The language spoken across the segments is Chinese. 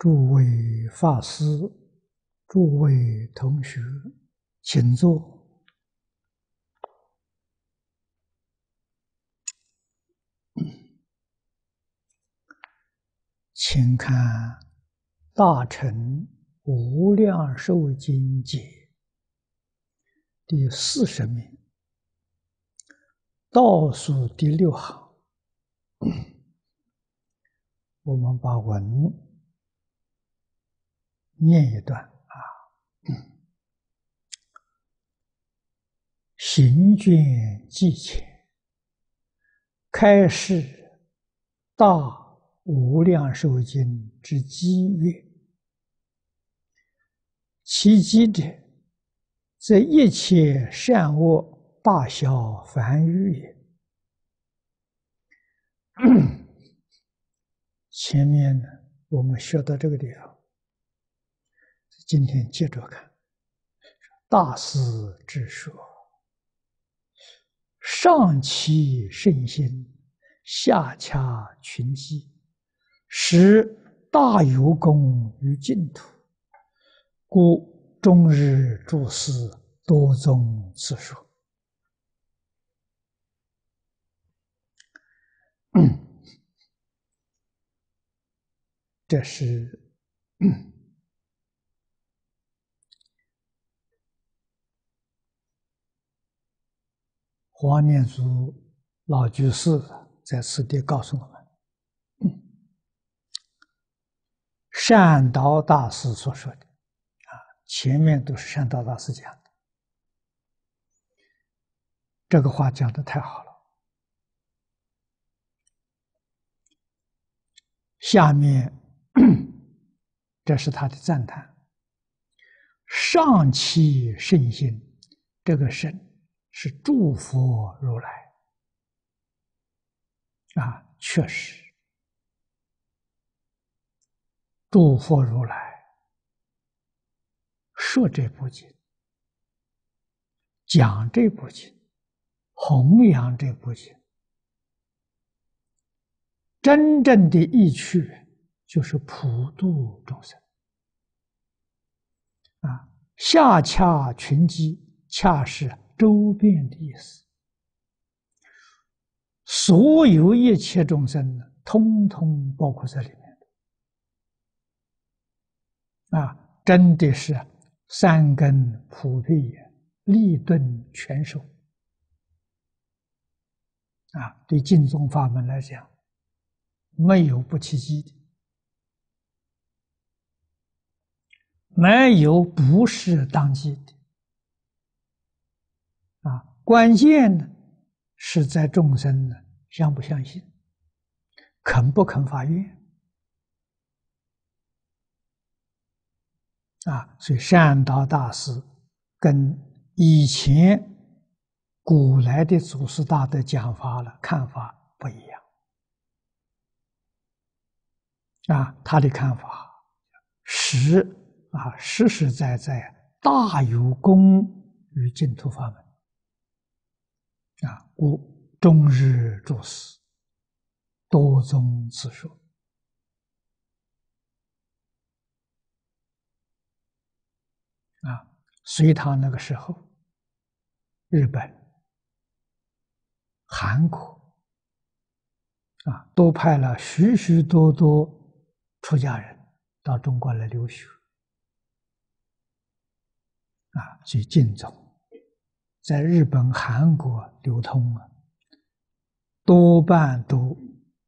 诸位法师、诸位同学，请坐。请看《大乘无量寿经解》第40面，倒数第6行。我们把文念一段啊。行卷记前，开示大无量寿经之机曰：其机者，则一切善恶大小凡愚也。前面呢，我们学到这个地方，今天接着看。大师之说，上其圣心，下洽群机，使大有功于净土，故终日诸师多宗此说。这是黄念祖老居士在此地告诉我们，善导大师所说的前面都是善导大师讲的，这个话讲得太好了。下面这是他的赞叹：上其圣心，这个圣是诸佛如来确实，诸佛如来说这部经，讲这部经，弘扬这部经，真正的意趣就是普度众生下洽群机，洽是周边的意思，所有一切众生呢，通通包括在里面真的是三根普被，利钝全收对净宗法门来讲，没有不契机的，没有不是当机的关键呢是在众生呢相不相信，肯不肯发愿所以善导大师跟以前古来的祖师大德讲法了看法不一样他的看法实实在在大有功于净土法门故终日诸师多宗此说隋唐那个时候，日本、韩国都派了许许多多出家人到中国来留学所以净宗在日本、韩国流通多半都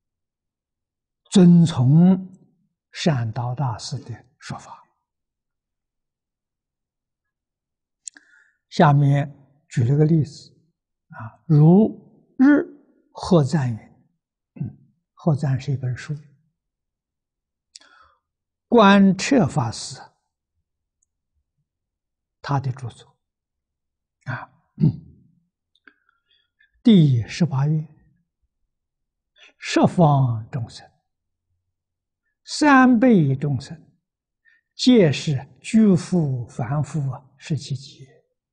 遵从善导大师的说法。下面举了个例子如日荷赞云，荷赞是一本书，观彻法师他的著作第18愿，十方众生，三辈众生，皆是居富凡夫是其极。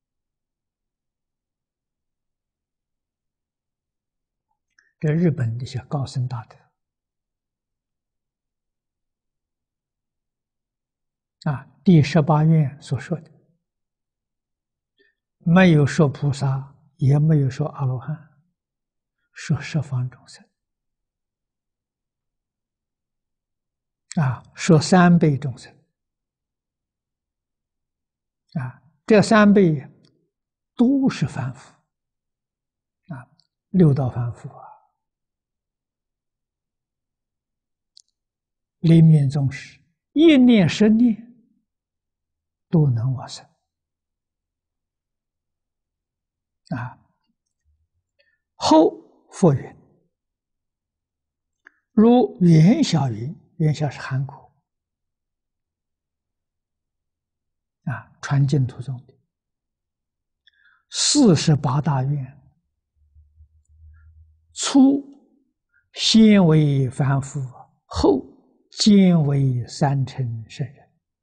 这日本的一些高僧大德第18愿所说的，没有说菩萨，也没有说阿罗汉，说十方众生，说三辈众生，这三辈都是凡夫，六道凡夫临命终时，一念十念都能往生后复云，如元晓云，元晓是韩国传净土中的48大愿，初先为凡夫，后兼为三乘圣人。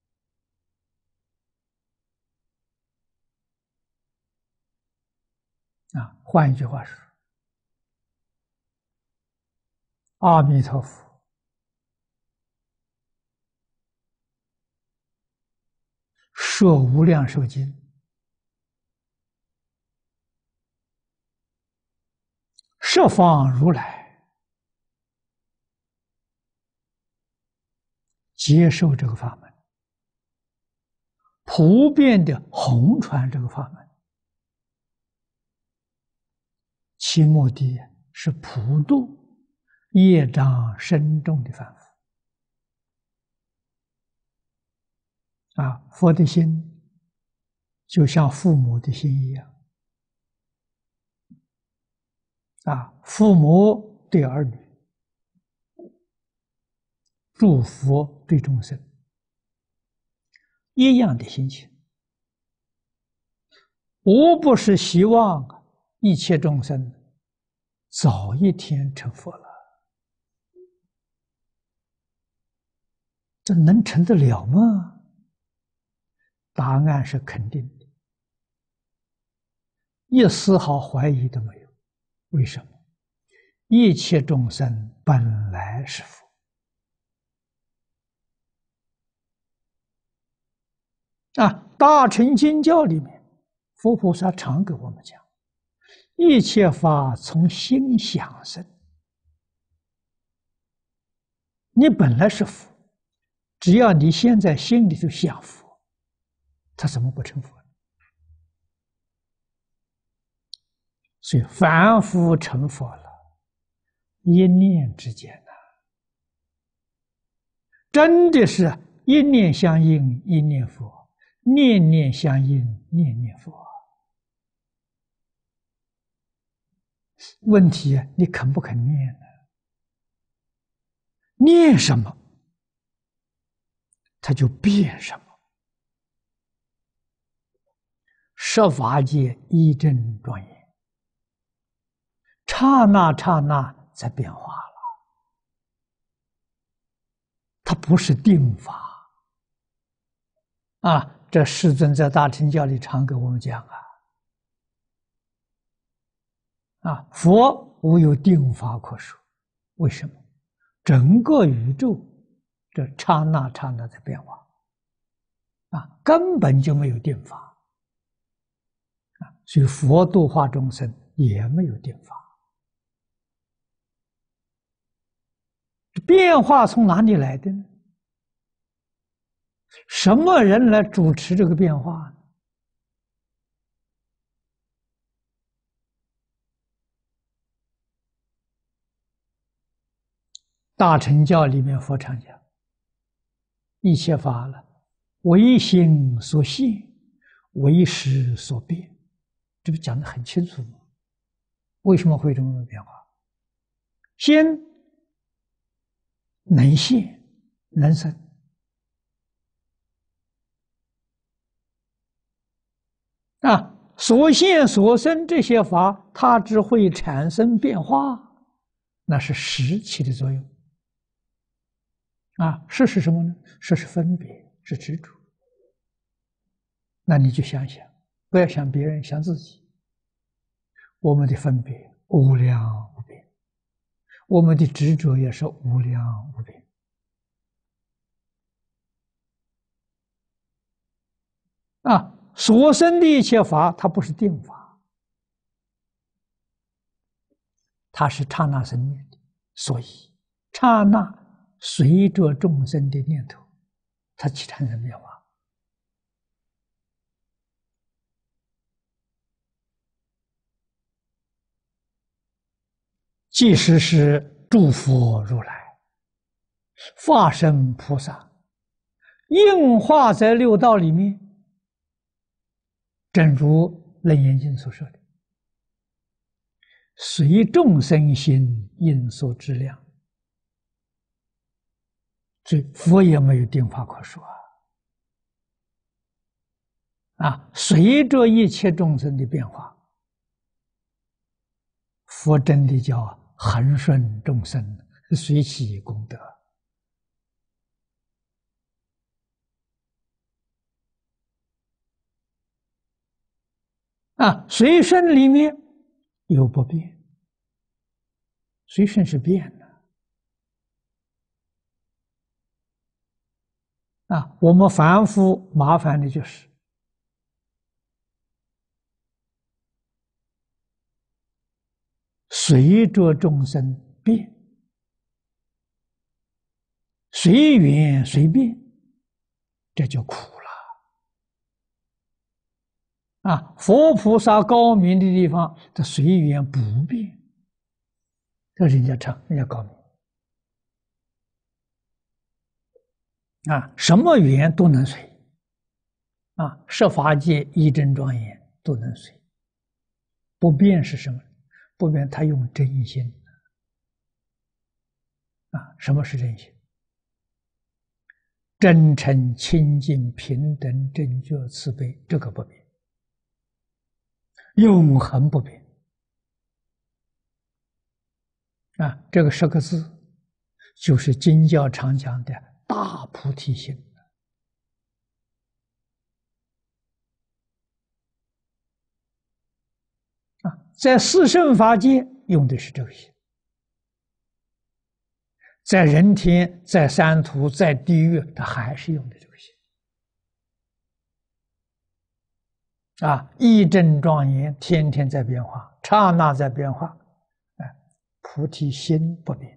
换一句话说，阿弥陀佛说无量寿经，十方如来接受这个法门，普遍的弘传这个法门，其目的是普度业障深重的凡夫。佛的心就像父母的心一样，父母对儿女，祝福对众生，一样的心情，无不是希望一切众生早一天成佛了。这能成得了吗？答案是肯定的，一丝毫怀疑都没有。为什么？一切众生本来是佛。大乘经教里面，佛菩萨常给我们讲，一切法从心想生。你本来是佛，只要你现在心里头想佛，他怎么不成佛呢？所以凡夫成佛了，一念之间真的是一念相应一念佛，念念相应念念佛。问题你肯不肯念呢？念什么，它就变什么。十法界一真庄严，刹那刹那在变化了。它不是定法这世尊在大乘教里常给我们讲佛无有定法可说。为什么？整个宇宙这刹那刹那在变化根本就没有定法所以佛度化众生也没有定法。变化从哪里来的呢？什么人来主持这个变化呢？大乘教里面佛常讲，一切法了，唯心所现，唯识所变，这不讲得很清楚吗？为什么会这么变化？心能现能生所现所生这些法，它只会产生变化，那是识起的作用识是什么呢？识是分别，是执着。那你就想想，不要想别人，想自己。我们的分别无量无边，我们的执着也是无量无边所生的一切法，它不是定法，它是刹那生灭的，所以刹那随着众生的念头，它起产生变化。即使是诸佛如来、化身菩萨，应化在六道里面，正如《楞严经》所说的，随众生心应所知量。所以佛也没有定法可说随着一切众生的变化，佛真的叫恒顺众生，随其功德。随顺里面有不变，随顺是变的。我们凡夫麻烦的就是随着众生变，随缘随变，这就苦了。佛菩萨高明的地方，这随缘不变，这人家长，人家高明。什么缘都能随，十法界一真庄严都能随。不变是什么？不变，他用真心。什么是真心？真诚、清净、平等、正觉、慈悲，这个不变，永恒不变。这个10个字，就是经教常讲的大菩提心。在四圣法界用的是这个心，在人天、在三途、在地狱，他还是用的这个心。一真庄严，天天在变化，刹那在变化，菩提心不变。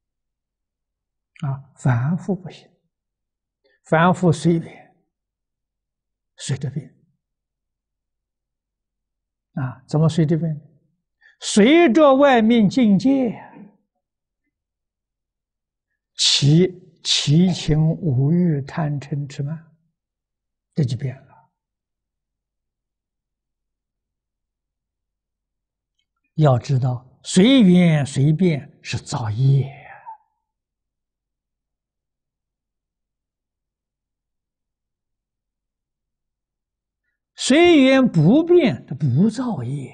凡夫不行，凡夫随变，随着变。怎么随着变？随着外面境界，起七情五欲贪嗔痴慢，这就变了。要知道，随缘随变是造业。随缘不变，它不造业。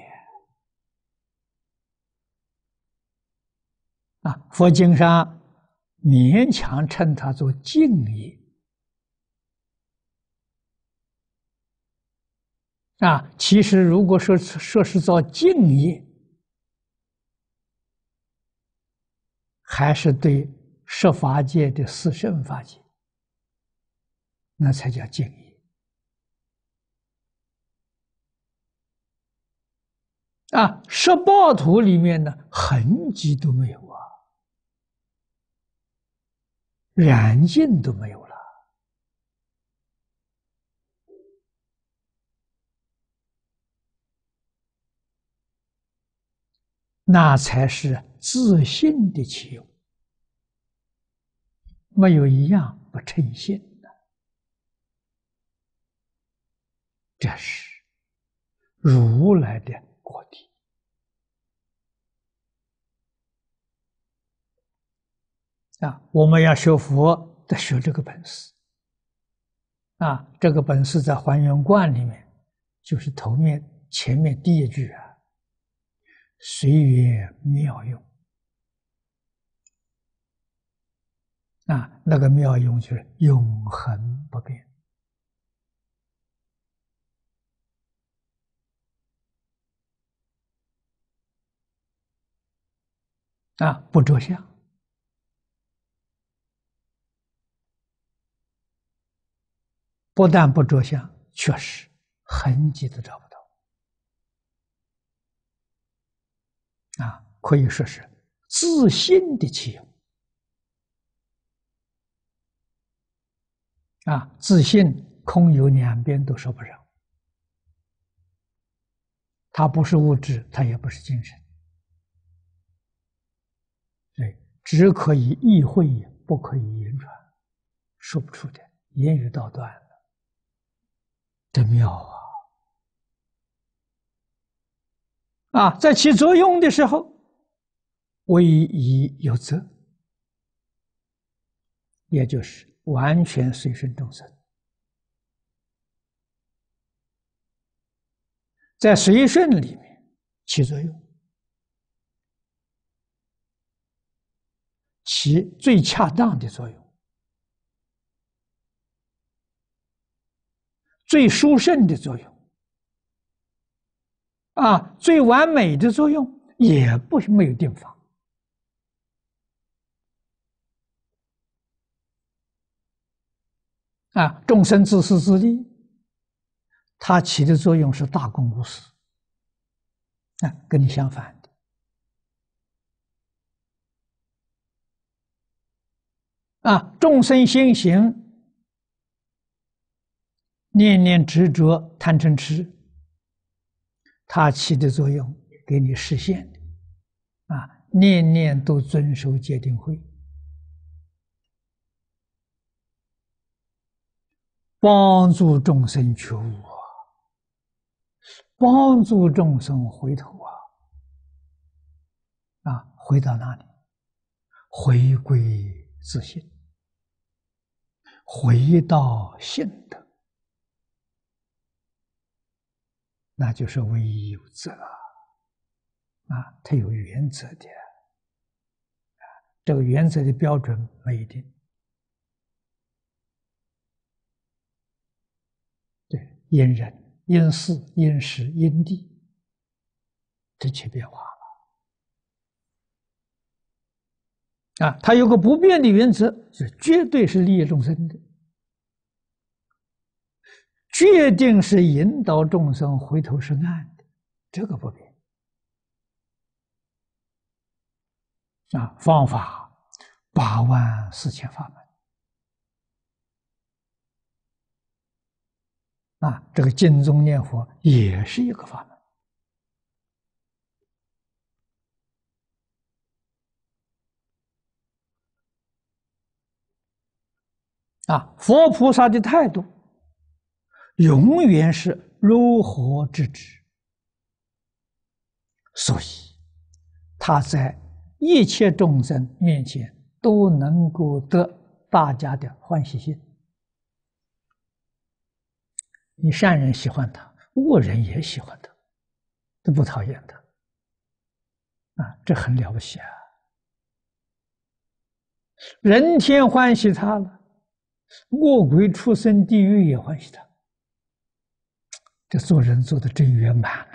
佛经上勉强称它做净业。其实如果说是造净业，还是对十法界的四圣法界，那才叫净业。十报图里面呢，痕迹都没有染净都没有了。那才是自信的起用，没有一样不称性的。这是如来的果地。我们要学佛，得学这个本事。这个本事在还原观里面，就是前面第一句随缘妙用。那个妙用就是永恒不变。不着相。不但不着相， 确实痕迹都找不到啊，可以说是自信的起用啊，自信空有两边都说不上，它不是物质，它也不是精神，对，只可以意会，不可以言传，说不出的，言语道断了，真妙啊！在起作用的时候，唯一有则，也就是完全随顺众生。在随顺里面起作用，起最恰当的作用，最殊胜的作用，最完美的作用，也没有定法。众生自私自利，它起的作用是大公无私，跟你相反的。众生心行，念念执着贪嗔痴，它起的作用给你实现的，念念都遵守戒定慧，帮助众生觉悟帮助众生回头回到哪里？回归自信，回到性德，那就是唯一有则了它有原则的这个原则的标准没一定，对，因人、因事、因时、因地，这起变化了它有个不变的原则，是绝对是利益众生的，决定是引导众生回头是岸的，这个不变方法84000法门这个净宗念佛也是一个法门佛菩萨的态度永远是如何制止，所以他在一切众生面前都能够得大家的欢喜心。你善人喜欢他，恶人也喜欢他，都不讨厌他这很了不起人天欢喜他了，恶鬼畜生地狱也欢喜他，这做人做的真圆满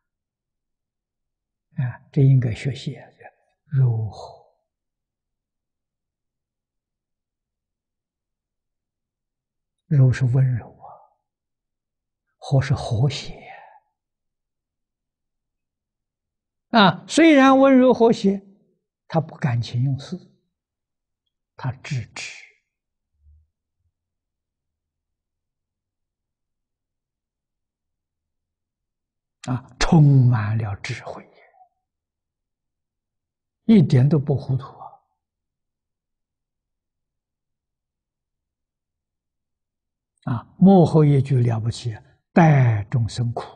这应该学习柔和。柔是温柔和是和谐虽然温柔和谐，他不感情用事，他制止充满了智慧，一点都不糊涂幕后一句了不起，待众生苦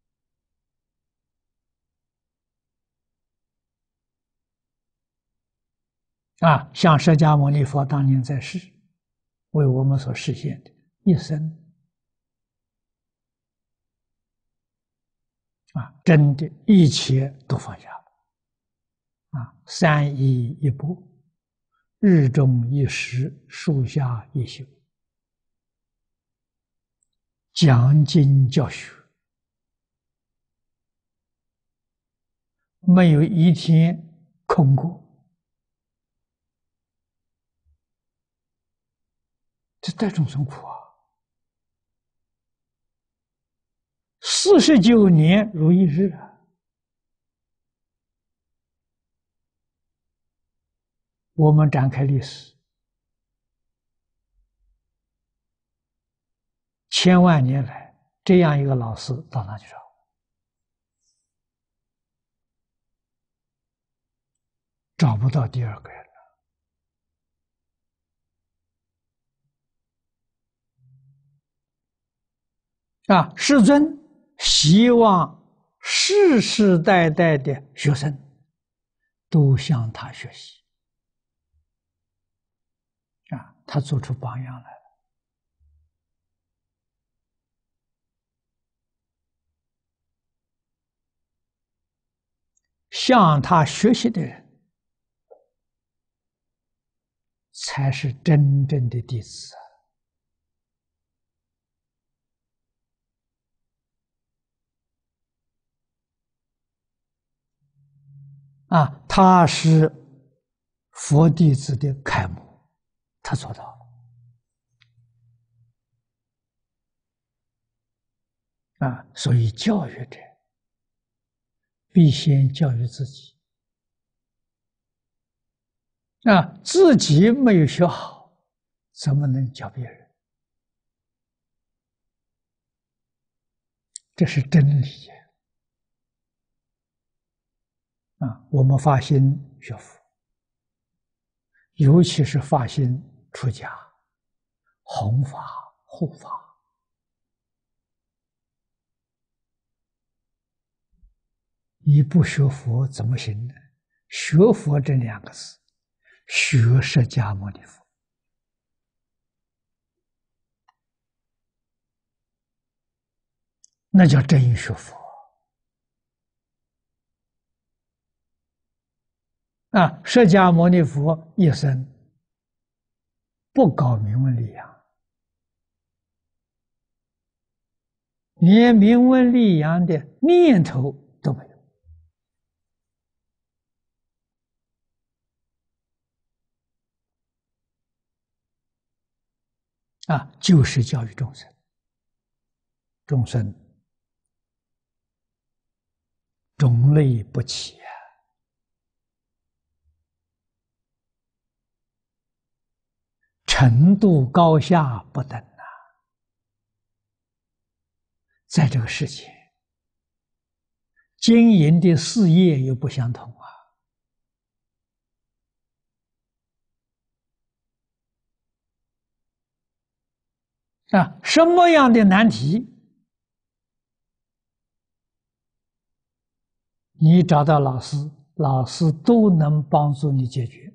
像释迦牟尼佛当年在世，为我们所实现的一生真的一切都放下了3衣1钵，日中1食，树下1宿，讲经教学，没有一天空过，这带众生苦 49年如一日啊！我们展开历史，千万年来，这样一个老师到哪去找？找不到第二个人了啊！世尊希望世世代代的学生都向他学习啊！他做出榜样来了。向他学习的人，才是真正的弟子啊！他是佛弟子的楷模，他做到了啊！所以教育者必先教育自己啊！自己没有学好，怎么能教别人？这是真理啊！我们发心学佛，尤其是发心出家、弘法、护法，你不学佛怎么行呢？学佛这两个字，学释迦牟尼佛，那叫真学佛啊！释迦牟尼佛一生不搞名闻利养，连名闻利养的念头都没有啊！就是教育众生，众生种类不齐啊，程度高下不等啊，在这个世界经营的事业又不相同啊！什么样的难题，你找到老师，老师都能帮助你解决。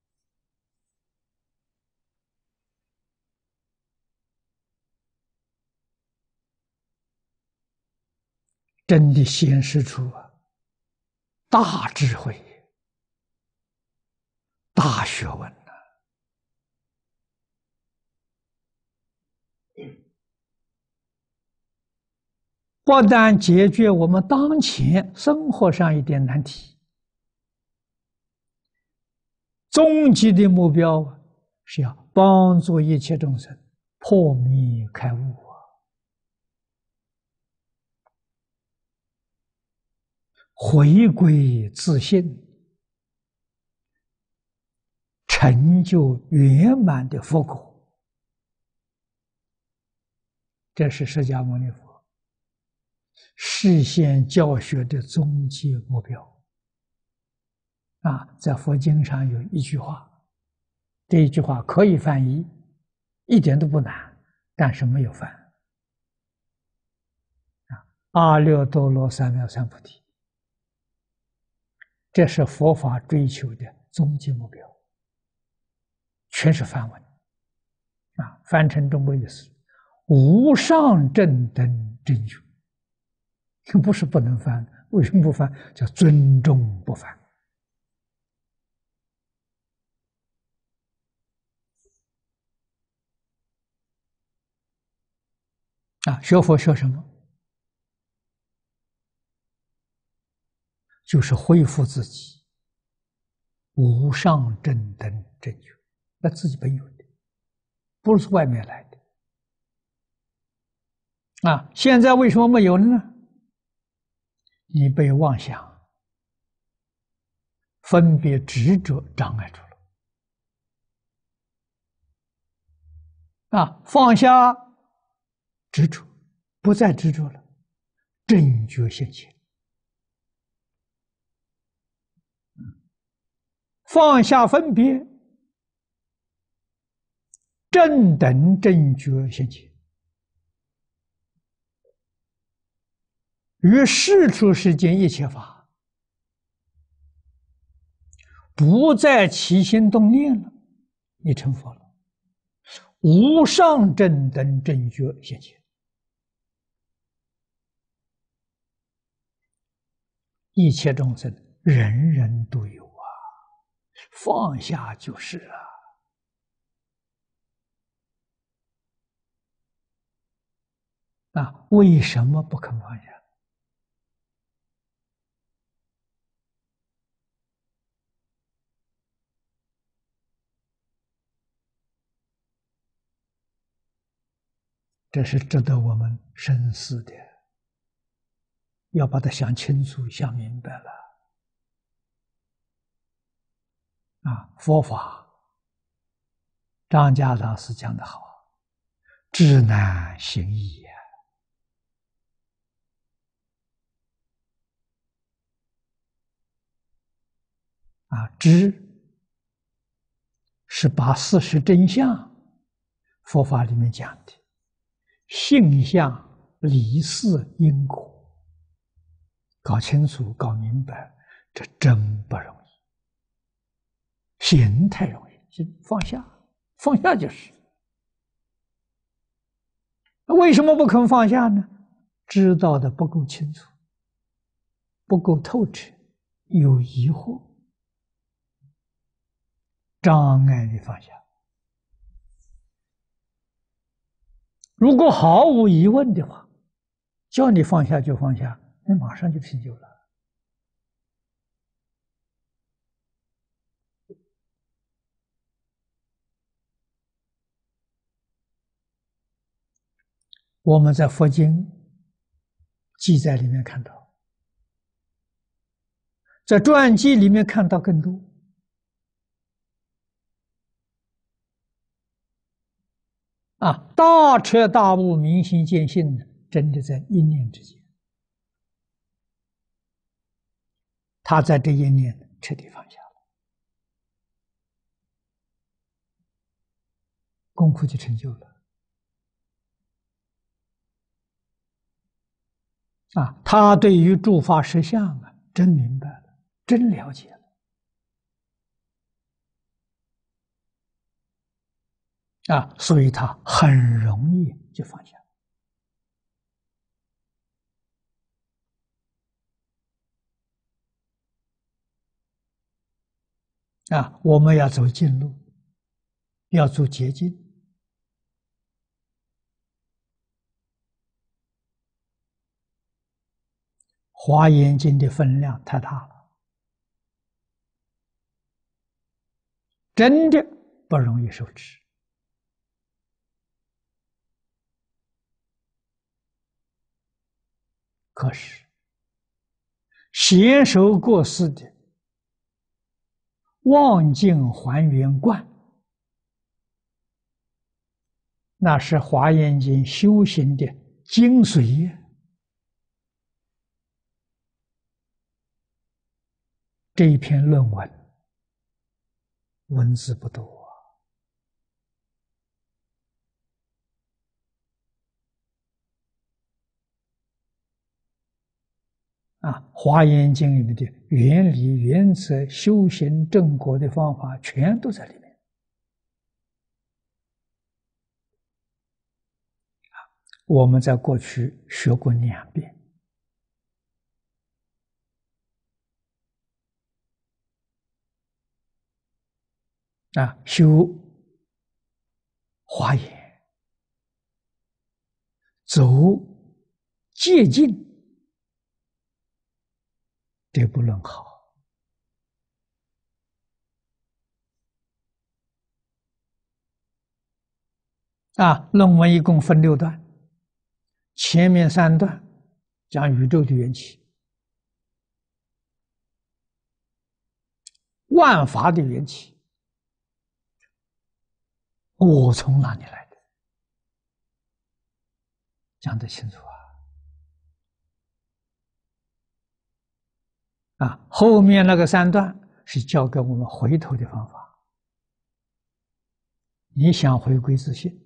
真的显示出大智慧、大学问不但解决我们当前生活上一点难题，终极的目标是要帮助一切众生破迷开悟回归自信，成就圆满的佛果。这是释迦牟尼佛示现教学的终极目标啊！在佛经上有一句话，这一句话可以翻译，一点都不难，但是没有翻啊！阿耨多罗三藐三菩提，这是佛法追求的终极目标，全是梵文啊！翻成中国意思，无上正等正觉，不是不能翻，为什么不翻？叫尊重不翻啊！学佛学什么？就是恢复自己无上正等正觉，那自己本有的，不是外面来的啊！现在为什么没有呢？ 你被妄想、分别、执着障碍住了。放下执着，不再执着了，正觉现前。放下分别，正等正觉现前。于世出世间一切法，不再起心动念了，你成佛了。无上正等正觉现前，一切众生人人都有啊，放下就是为什么不肯放下？这是值得我们深思的，要把它想清楚、想明白了。佛法，张家老师讲得好，知难行易知是把事实真相，佛法里面讲的性相、理事、因果，搞清楚、搞明白，这真不容易。行太容易，放下，放下就是。为什么不肯放下呢？知道的不够清楚，不够透彻，有疑惑，障碍你放下。如果毫无疑问的话，叫你放下就放下，你马上就成就了。我们在佛经记载里面看到，在传记里面看到更多。大彻大悟、明心见性的，真的在一念之间。他在这一念彻底放下了，功夫就成就了。他对于诸法实相真明白了，真了解了。所以他很容易就放下。我们要走近路，要走捷径。华严经的分量太大了，真的不容易受持。可是娴熟过世的望境还原观，那是华严经修行的精髓。这一篇论文文字不多华严经里面的原理、原则、修行正果的方法，全都在里面。我们在过去学过2遍。修华严，走戒境，这部论好。论文一共分6段，前面3段讲宇宙的缘起， 万法的缘起，我从哪里来的？讲得清楚后面那个3段是教给我们回头的方法。你想回归自信，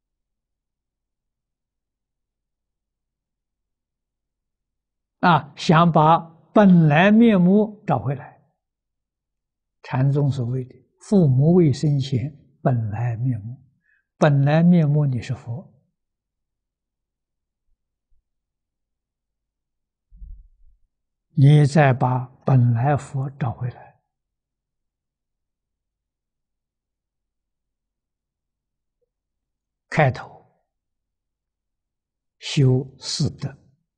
想把本来面目找回来。禅宗所谓的“父母未生前本来面目”，本来面目你是佛，你再把本来佛找回来，开头修四德。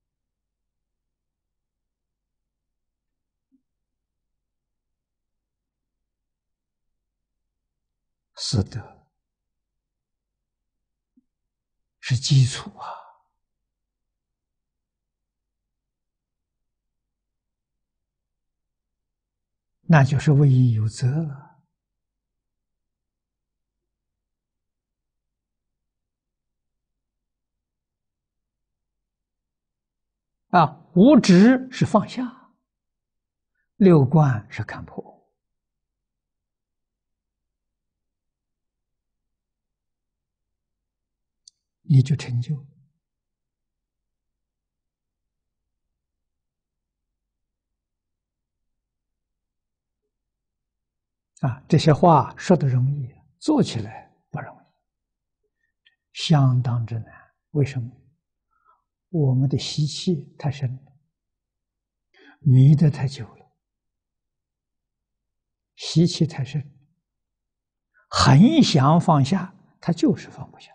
四德是基础那就是为义有责了。无执是放下，六观是看破。你就成就这些话说得容易，做起来不容易，相当之难。为什么？我们的习气太深了，迷得太久了，习气太深，很想放下，他就是放不下。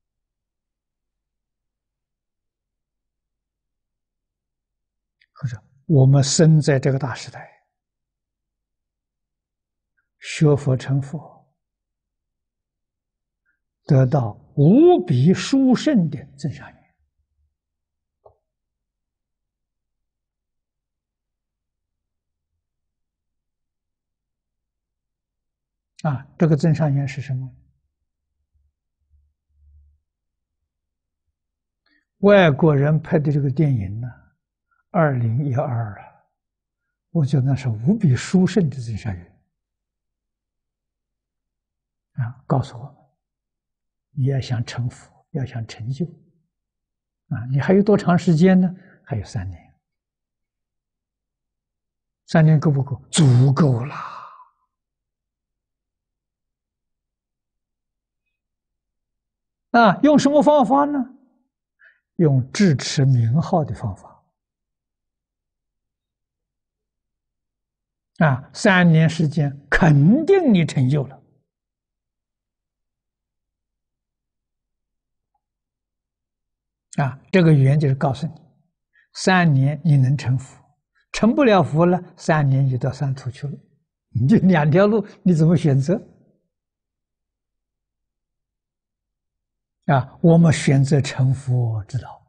或者我们生在这个大时代，学佛成佛，得到无比殊胜的增上缘。这个增上缘是什么？外国人拍的这个电影呢，2012了，我觉得那是无比殊胜的增上缘。告诉我们，你要想成佛，要想成就，你还有多长时间呢？还有3年。3年够不够？足够了。用什么方法呢？用智持名号的方法。3年时间，肯定你成就了。这个语言就是告诉你，3年你能成佛，成不了佛了，3年就到三途去了。你就2条路，你怎么选择？我们选择成佛之道。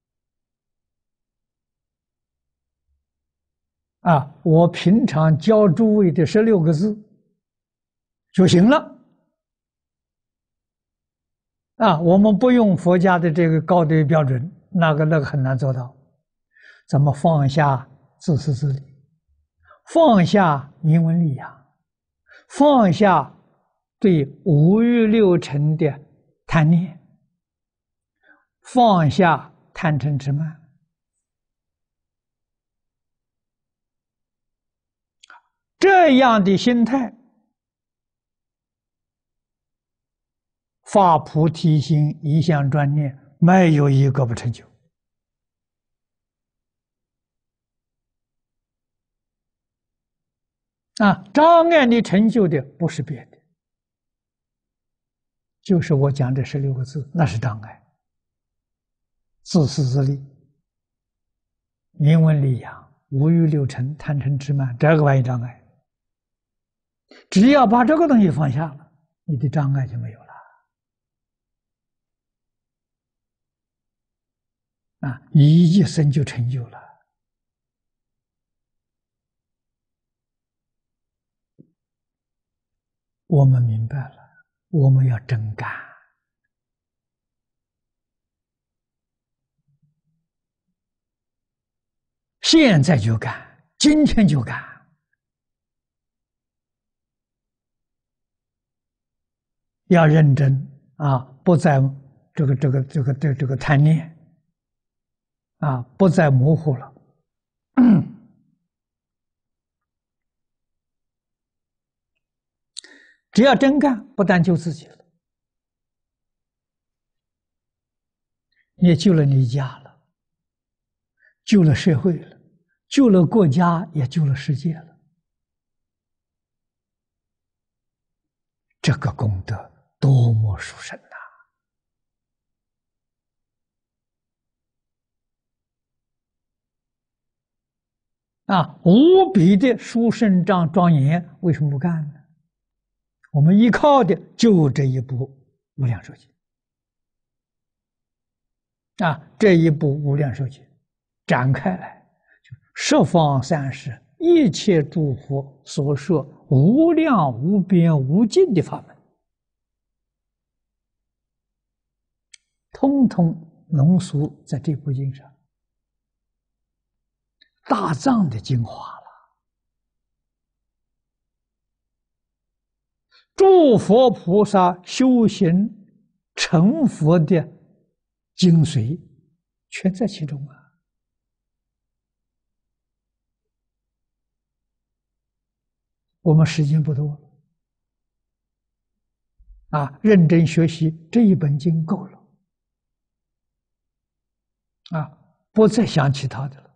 我平常教诸位的16个字就行了。我们不用佛家的这个高的标准，那个很难做到。咱们放下自私自利，放下名闻利养，放下对五欲六尘的贪念，放下贪嗔痴慢，这样的心态，发菩提心，一向专念，没有一个不成就。障碍你成就的不是别的，就是我讲这16个字，那是障碍。自私自利、名闻利养、五欲六尘、贪嗔痴慢，这个玩意障碍。只要把这个东西放下了，你的障碍就没有了。一生就成就了。 我们明白了，我们要真干。现在就干，今天就干。要认真啊，不再这个贪念啊，不再模糊了。只要真干，不但救自己了，你也救了你家了，救了社会了，救了国家，也救了世界了。这个功德多么殊胜啊！无比的殊胜庄严，为什么不干呢？我们依靠的就这一部《无量寿经》啊，这一部《无量寿经》展开来，就十方三世一切诸佛所说无量无边无尽的法门，通通浓缩在这部经上，大藏的精华了。诸佛菩萨修行成佛的精髓，全在其中啊！我们时间不多了啊，认真学习这一本经够了啊，不再想其他的了。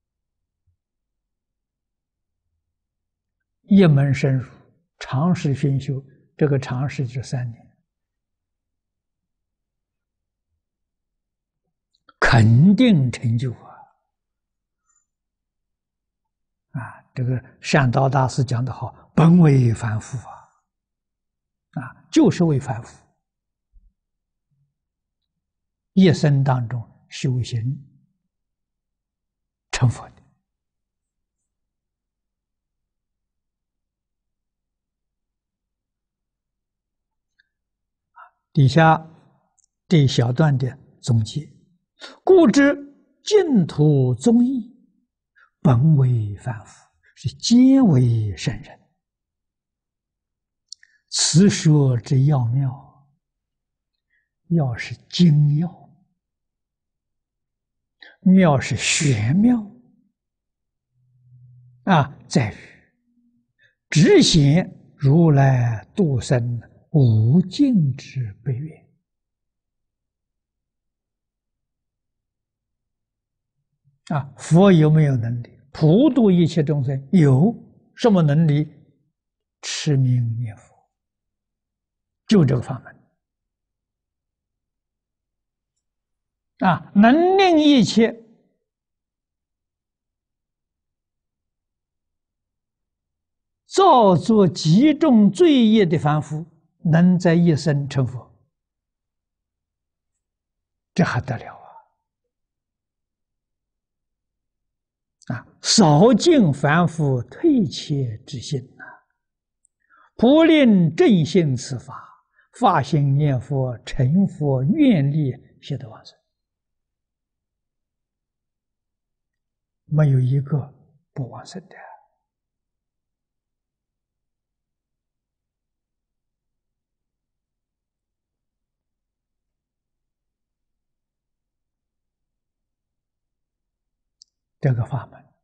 一门深入，长时熏修，这个长时就3年，肯定成就啊！啊，这个善导大师讲得好，本为凡夫啊，就是为凡夫，一生当中修行成佛的。底下这一小段的总结：故知净土宗义，本为凡夫，是皆为圣人。此说之要妙，要是精要，妙是玄妙啊，在于只显如来度生无尽之悲愿啊！佛有没有能力普度一切众生？有，什么能力？持名念佛，就这个法门啊，能令一切造作极重罪业的凡夫，能在一生成佛，这还得了啊！扫尽凡夫退怯之心呐，普令正信此法，发心念佛，成佛愿力，悉得往生，没有一个不往生的。这个法门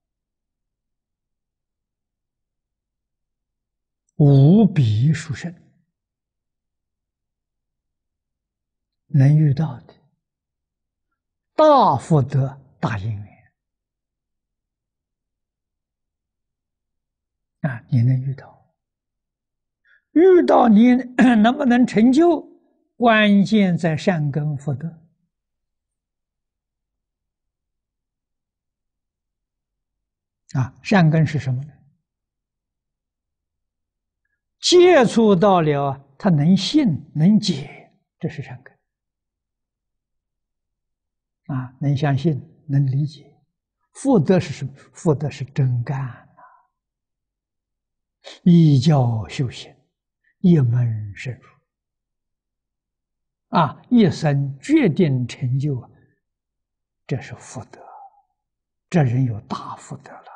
无比殊胜，能遇到的大福德大因缘啊！你能遇到，遇到你能不能成就，关键在善根福德啊！善根是什么呢？接触到了，他能信能解，这是善根啊！能相信能理解。福德是什么？福德是真干啊！依教修行， 一门深入啊，一生决定成就，这是福德，这人有大福德了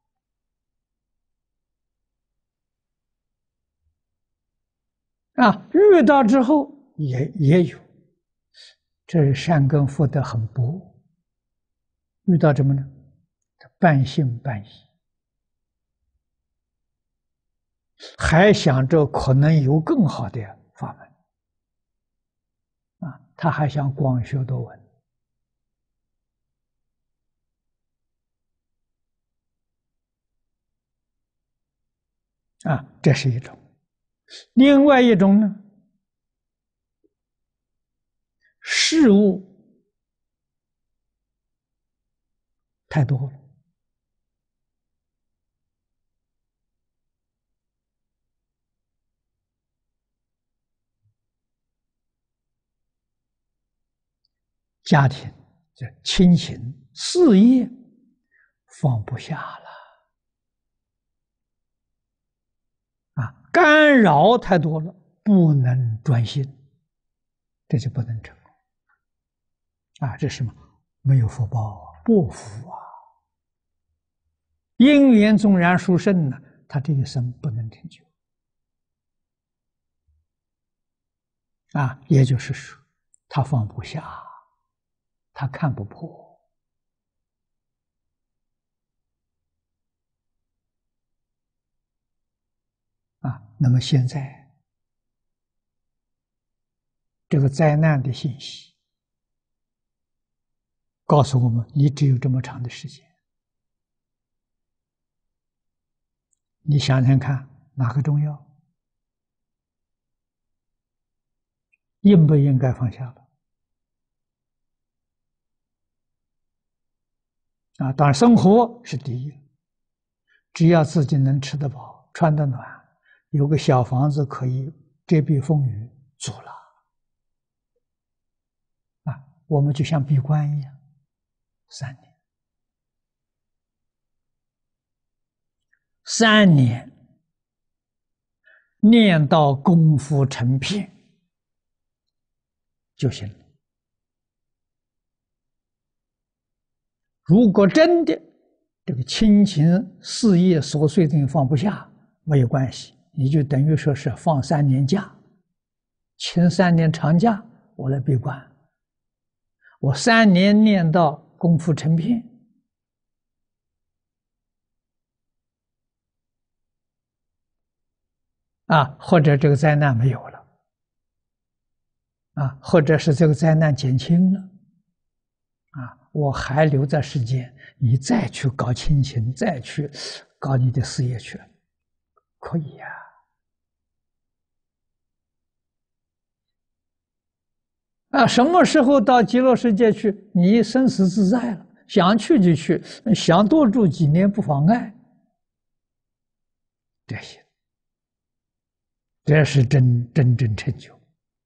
啊！遇到之后也有，这善根福德很薄，遇到什么呢？半信半疑，还想着可能有更好的法门啊，他还想广学多闻啊，这是一种。另外一种呢，事物太多了，家庭、这亲情、事业放不下了啊，干扰太多了，不能专心，这就不能成功啊！这是什么？没有福报啊，不福啊！因缘纵然殊胜呢，他这一生不能成就啊，也就是说，他放不下，他看不破啊。那么现在这个灾难的信息告诉我们，你只有这么长的时间，你想想看，哪个重要？应不应该放下了？啊，当然生活是第一，只要自己能吃得饱、穿得暖，有个小房子可以遮蔽风雨，足了。啊，我们就像闭关一样，3年，3年念到功夫成片就行了。如果真的这个亲情、事业琐碎的放不下，没有关系，你就等于说是放3年假，请3年长假，我来闭关，我3年念到功夫成片，啊，或者这个灾难没有了，啊，或者是这个灾难减轻了，啊，我还留在世间，你再去搞亲情，再去搞你的事业去，可以呀。啊，什么时候到极乐世界去？你生死自在了，想去就去，想多住几年不妨碍。这些，这是真正成就。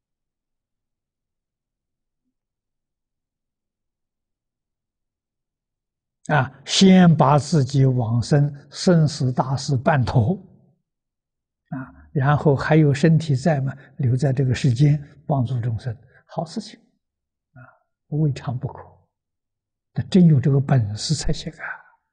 啊，先把自己往生死大事办妥，啊，然后还有身体在嘛，留在这个世间帮助众生，好事情，啊，未尝不可。那真有这个本事才行啊！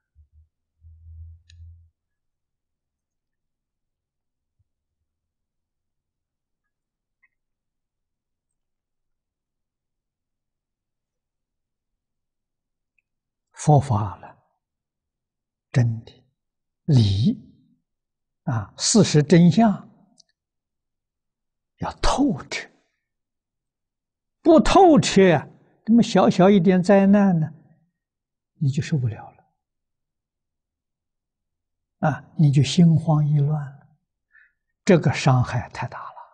佛法了，真的理啊，事实真相要透彻，不透彻呀，这么小小一点灾难呢，你就受不了了啊，你就心慌意乱了，这个伤害太大了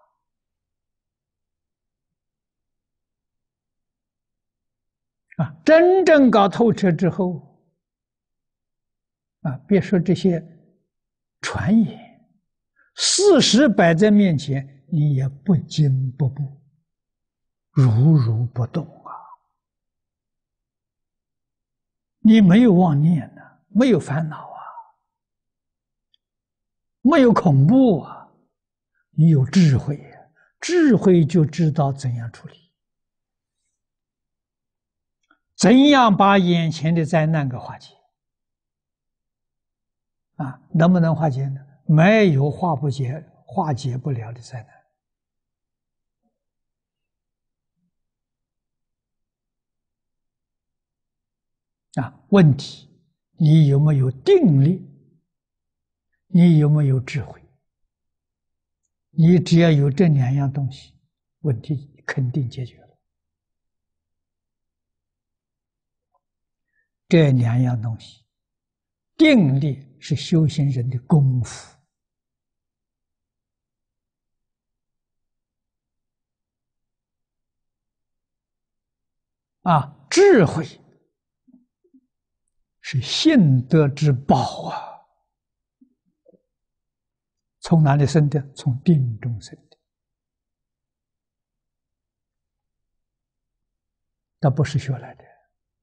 啊！真正搞透彻之后啊，别说这些传言，事实摆在面前，你也不惊不怖，如如不动啊！你没有妄念呢，没有烦恼啊，没有恐怖啊， 你有智慧，智慧就知道怎样处理，怎样把眼前的灾难给化解。能不能化解呢？没有化解不了的灾难。问题你有没有定力？你有没有智慧？你只要有这两样东西，问题肯定解决了。这两样东西，定力是修行人的功夫。智慧是信德之宝啊！从哪里生的？从定中生的，那不是学来的。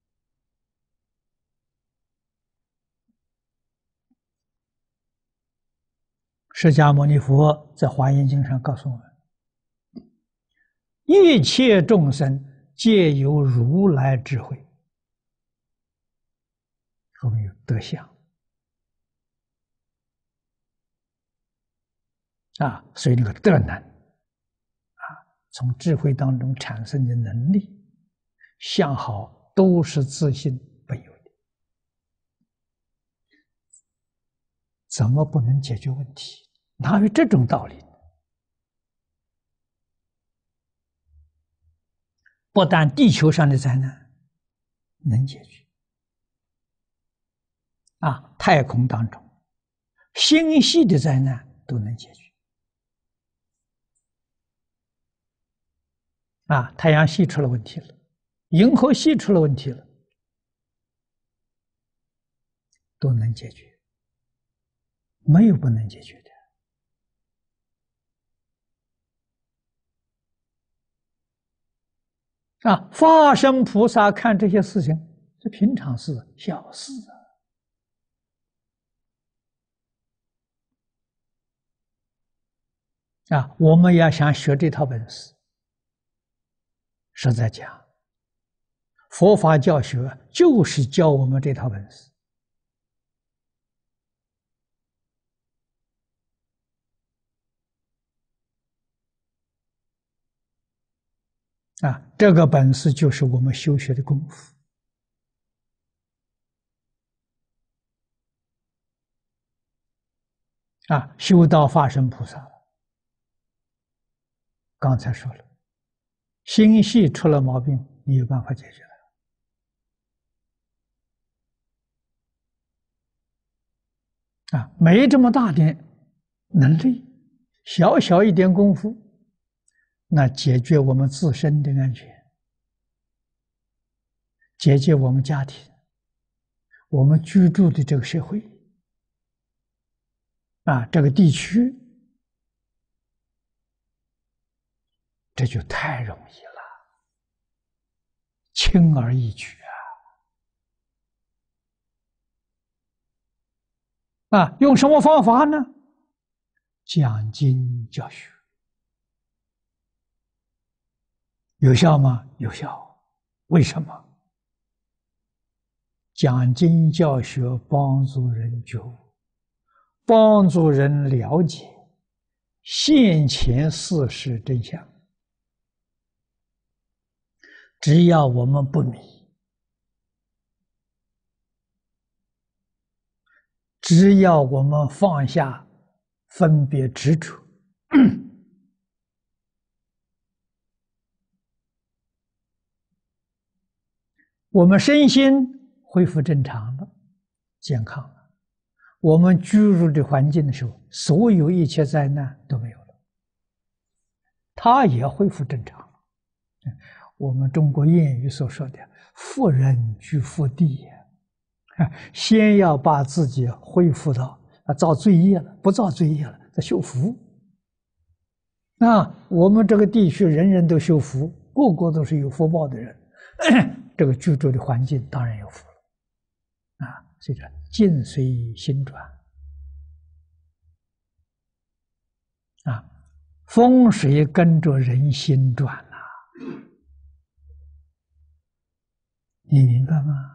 释迦牟尼佛在《华严经》上告诉我们：一切众生皆有如来智慧。后面有德相所以那个德能从智慧当中产生的能力、相好，都是自信本有的，怎么不能解决问题？哪有这种道理？不但地球上的灾难能解决，太空当中星系的灾难都能解决。太阳系出了问题了，银河系出了问题了，都能解决，没有不能解决的。法身菩萨看这些事情是平常事、小事我们要想学这套本事，实在讲，佛法教学就是教我们这套本事。这个本事就是我们修学的功夫。修到法身菩萨了。刚才说了，心系出了毛病，你有办法解决了。没这么大的能力，小小一点功夫，那解决我们自身的安全，解决我们家庭，我们居住的这个社会，这个地区，这就太容易了，轻而易举用什么方法呢？讲经教学有效吗？有效。为什么？讲经教学帮助人觉悟，帮助人了解现前事实真相。只要我们不迷，只要我们放下分别执着，我们身心恢复正常了，健康了，我们居住的环境的时候，所有一切灾难都没有了，它也恢复正常了。我们中国谚语所说的“富人居富地”，先要把自己恢复到造罪业了，不造罪业了，再修福。我们这个地区人人都修福，个个都是有福报的人，这个居住的环境当然有福了。所以说境随心转。 风水跟着人心转呐，你明白吗？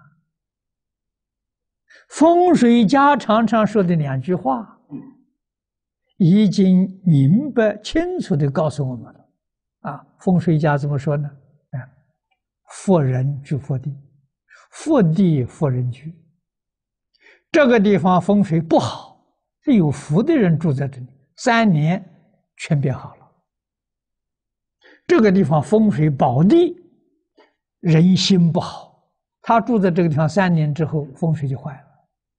风水家常常说的两句话，已经明白清楚地告诉我们了。啊，风水家怎么说呢？福人居福地，福地福人居。这个地方风水不好，是有福的人住在这里，3年全变好了。这个地方风水宝地，人心不好，他住在这个地方3年之后，风水就坏了。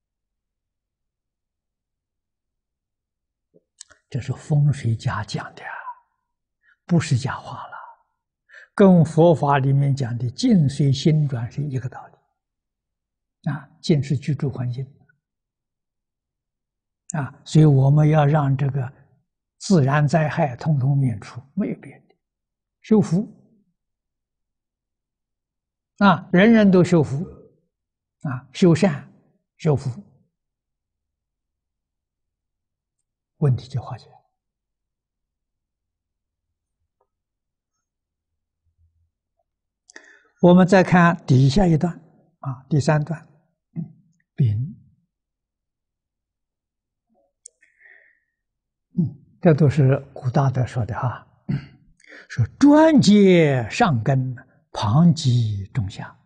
这是风水家讲的啊，不是假话了，跟佛法里面讲的境随心转是一个道理。啊，境是居住环境。啊，所以我们要让这个自然灾害统统免除，没有别的，修福。啊，人人都修福，啊，修善，修福，问题就化解了。我们再看底下一段，啊，第3段，丙，这都是古大德说的哈，说专接上根，旁及中下。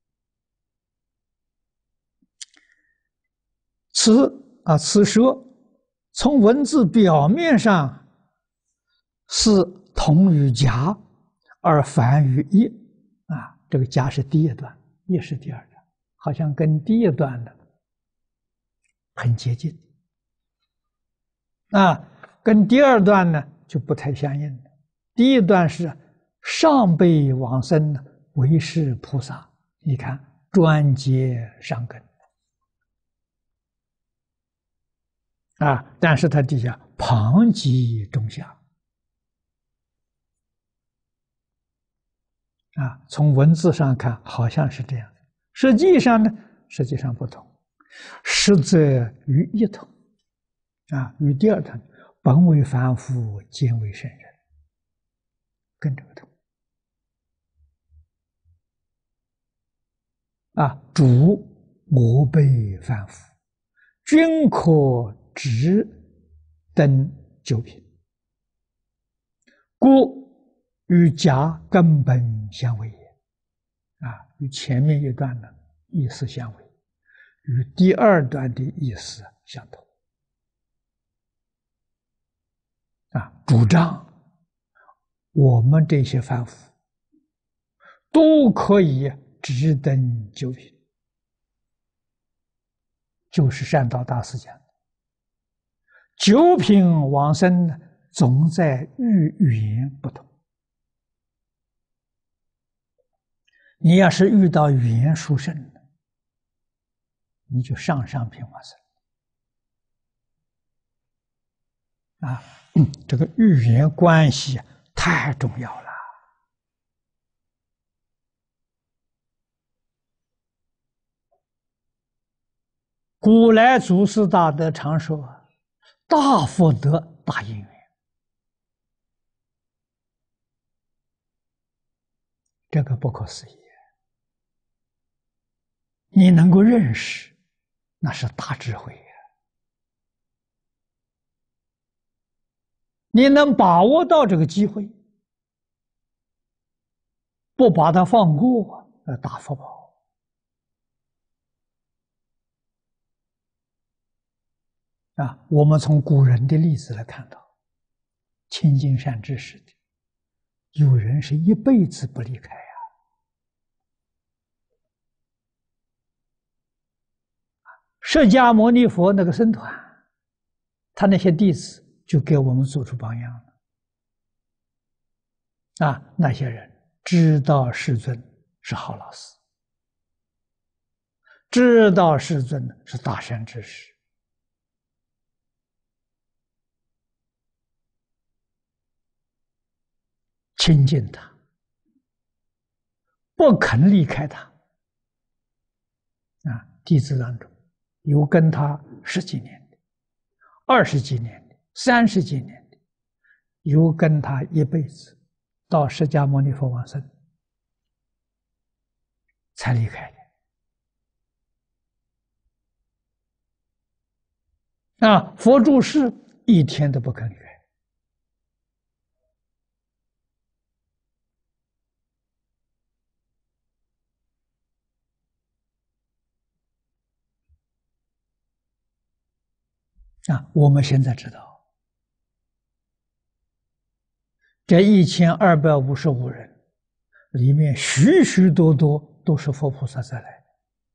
此说从文字表面上是同于甲，而反于乙。啊，这个甲是第1段，乙是第2段，好像跟第1段的很接近。啊，跟第2段呢就不太相应了。第1段是上辈往生为是菩萨，你看专接上根。啊，但是它底下旁及中下。啊，从文字上看好像是这样，实际上呢，实际上不同，实则与一同。啊，与第2段本为凡夫，兼为圣人，跟这个同。啊，主我辈凡夫，均可直登9品，故与甲根本相违也。啊，与前面一段的意思相违，与第2段的意思相同。啊，主张我们这些凡夫都可以直登9品，就是善导大师讲的，9品往生呢，总在语言不同。你要是遇到语言殊胜的，你就上品往生。啊，这个语言关系太重要了。古来祖师大德常说，大福德大因缘，这个不可思议。你能够认识，那是大智慧呀。你能把握到这个机会，不把它放过，大福报。啊，我们从古人的例子来看到，亲近善知识的，有人是一辈子不离开呀。释迦牟尼佛那个僧团，他那些弟子就给我们做出榜样了。啊，那些人知道世尊是好老师，知道世尊是大善知识，亲近他，不肯离开他。啊，弟子当中有跟他10几年的、20几年的、30几年的， 有跟他一辈子，到释迦牟尼佛往生才离开的。佛住世一天都不肯离开。我们现在知道，这1255人里面，许许多多都是佛菩萨再来的，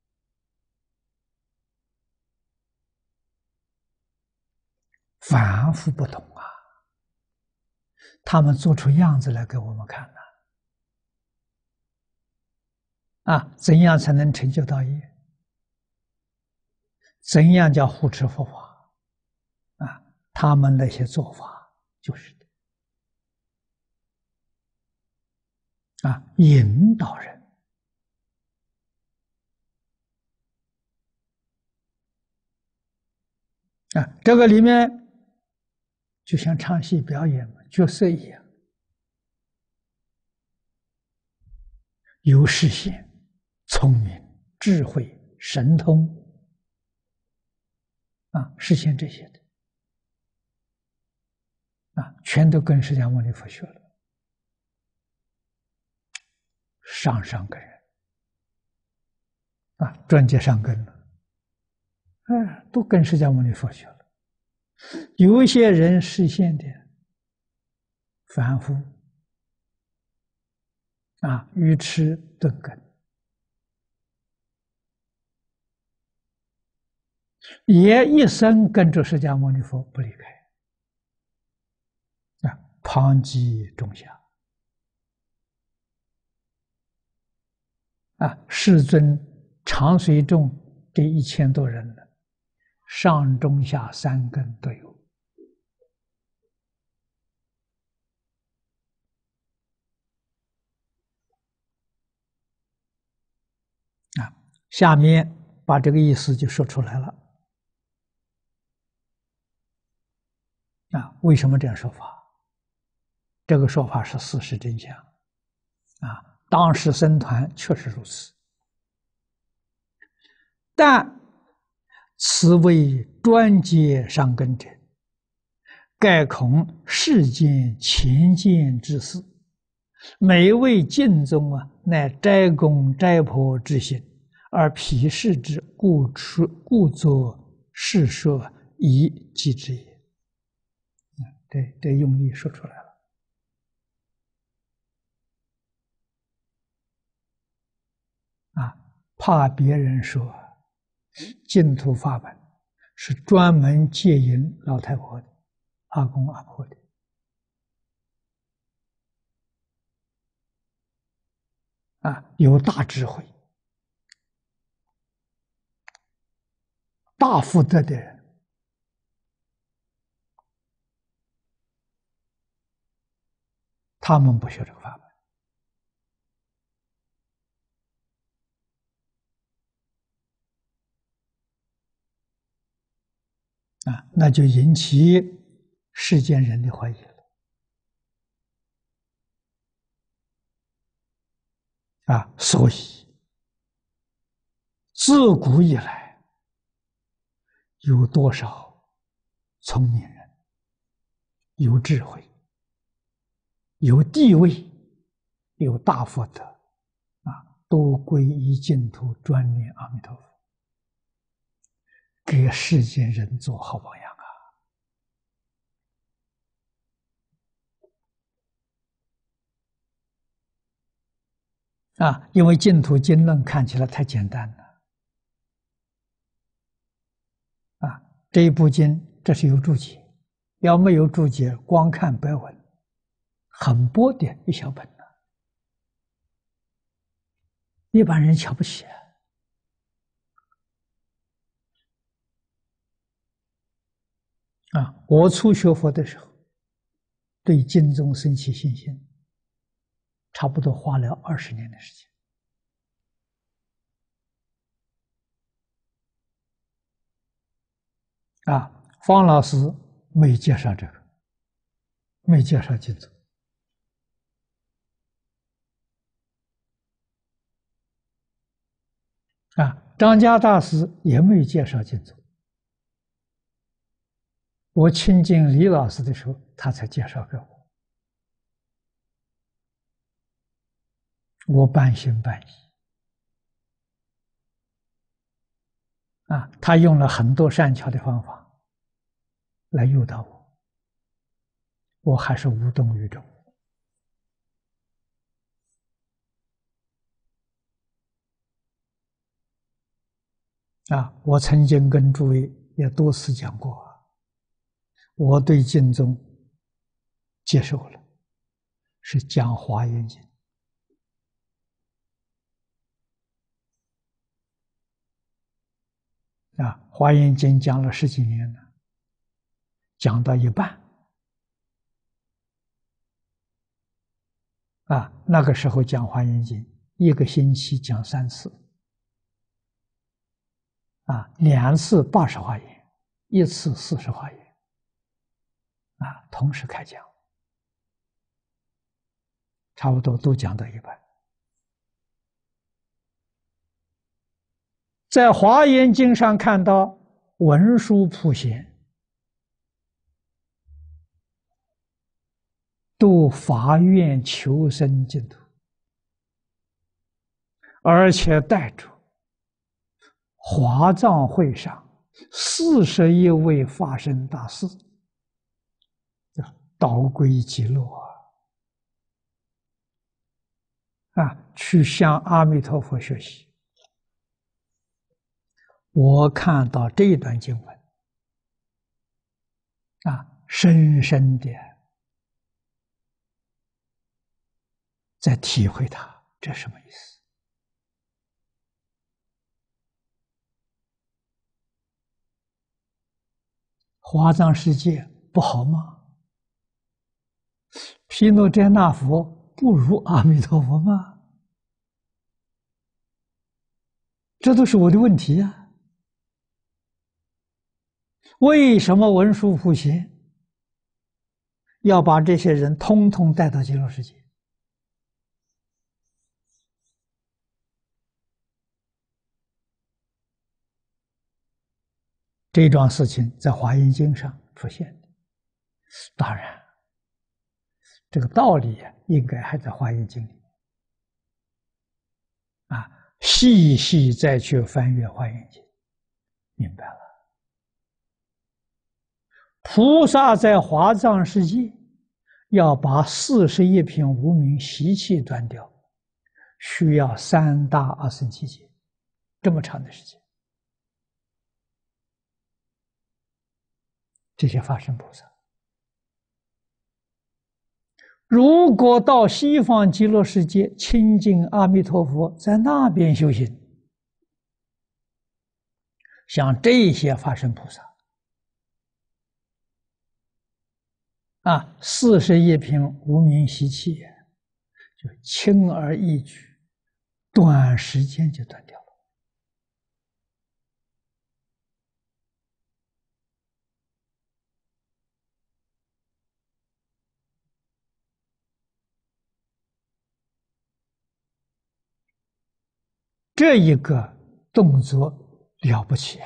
凡夫不懂啊，他们做出样子来给我们看怎样才能成就道业？怎样叫护持佛法？他们那些做法就是引导人这个里面就像唱戏表演嘛，角色一样，有视线、聪明、智慧、神通实现这些的全都跟释迦牟尼佛学了，上根人专接上根了，都跟释迦牟尼佛学了。有一些人实现的凡夫愚痴钝根，也一生跟着释迦牟尼佛不离开旁及中下世尊常随众这1000多人呢，上中下3根都有下面把这个意思就说出来了为什么这样说法？这个说法是事实真相当时僧团确实如此，但此为专接上根者，盖恐世间前见之事，每位敬宗乃斋公斋婆之心，而鄙视之，故作世说以击之也。这用意说出来了怕别人说净土法门是专门戒引老太婆的、阿公阿婆的有大智慧、大福德的人，他们不学这个法门那就引起世间人的怀疑了所以自古以来有多少聪明人、有智慧、有地位、有大福德都皈依净土，专念阿弥陀佛，给世间人做好榜样因为净土经论看起来太简单了这一部经这是有注解，要没有注解，光看白文，很薄的一小本一般人瞧不起我初学佛的时候，对经宗生起信心，差不多花了20年的时间方老师没介绍这个没介绍净土啊。张家大师也没介绍净土。我亲近李老师的时候，他才介绍给我，我半信半疑啊。他用了很多善巧的方法来诱导我，我还是无动于衷啊。我曾经跟诸位也多次讲过，我对净宗接受了，是讲《华严经》啊，《华严经》讲了10几年了，讲到一半啊，那个时候讲《华严经》1个星期讲3次啊，2次80华严，1次40华严啊，同时开讲，差不多都讲到一半。在《华严经》上看到文殊普贤度发愿求生净土，而且带着华藏会上41位法身大士导归极乐去向阿弥陀佛学习。我看到这一段经文深深的在体会它，这什么意思？华藏世界不好吗？毗卢遮那佛不如阿弥陀佛吗？这都是我的问题呀。为什么文殊普贤要把这些人通通带到极乐世界？这桩事情在《华严经》上出现的，当然，这个道理应该还在《华严经》里细细再去翻阅《华严经》，明白了。菩萨在华藏世界要把41品无明习气断掉，需要3大阿僧祇劫，这么长的时间。这些法身菩萨，如果到西方极乐世界亲近阿弥陀佛，在那边修行，像这些法身菩萨41品无明习气就轻而易举，短时间就断掉了。这一个动作了不起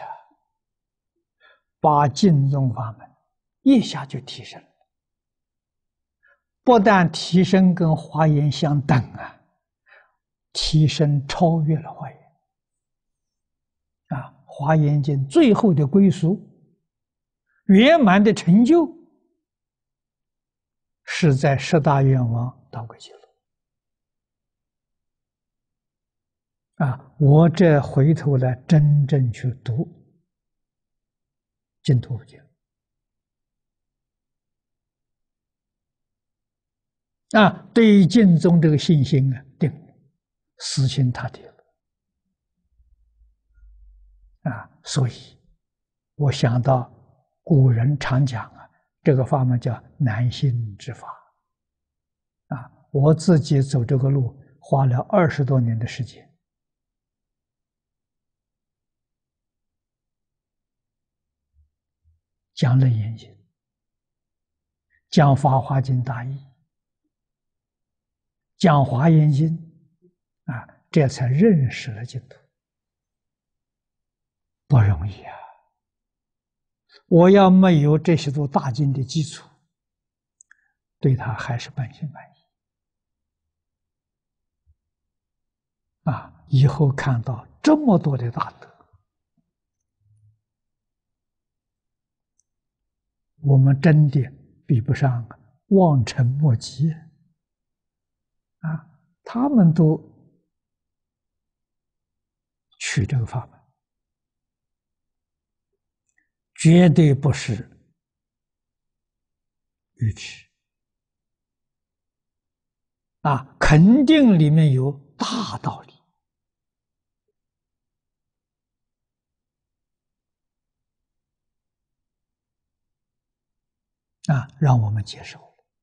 把净宗法门一下就提升了，不但提升跟华严相等提升超越了华严华严经最后的归属圆满的成就是在10大愿王导归极乐我这回头来真正去读净土经对于净宗这个信心定死心塌地了所以我想到古人常讲这个法门叫难信之法我自己走这个路花了20多年的时间，讲楞严经， 讲《法华经》大义，讲《华严经》这才认识了净土，不容易啊！我要没有这些部大经的基础，对他还是半信半疑以后看到这么多的大德，我们真的比不上望尘莫及他们都取这个法门，绝对不是愚痴肯定里面有大道理让我们接受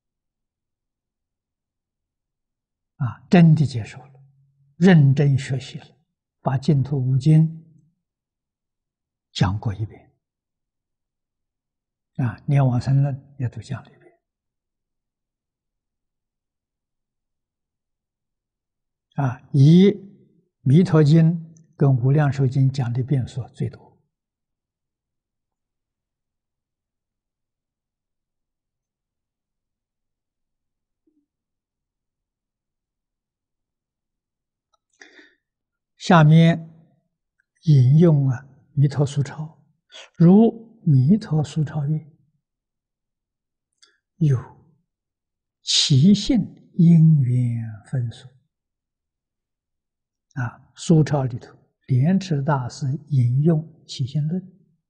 了真的接受了，认真学习了，把净土五经讲过一遍连往生论也都讲了一遍以弥陀经跟无量寿经讲的遍数最多。下面引用弥陀俗钞，如弥陀俗钞曰：有其性因缘分数俗钞里头，莲池大师引用起信论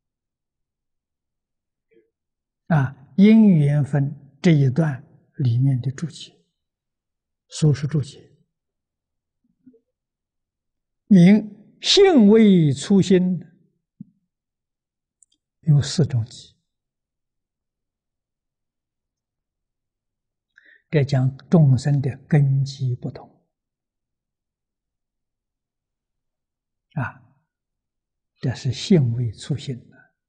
因缘分这一段里面的注解，苏轼注解，名性为初心，有4种集。这讲众生的根基不同这是性为初心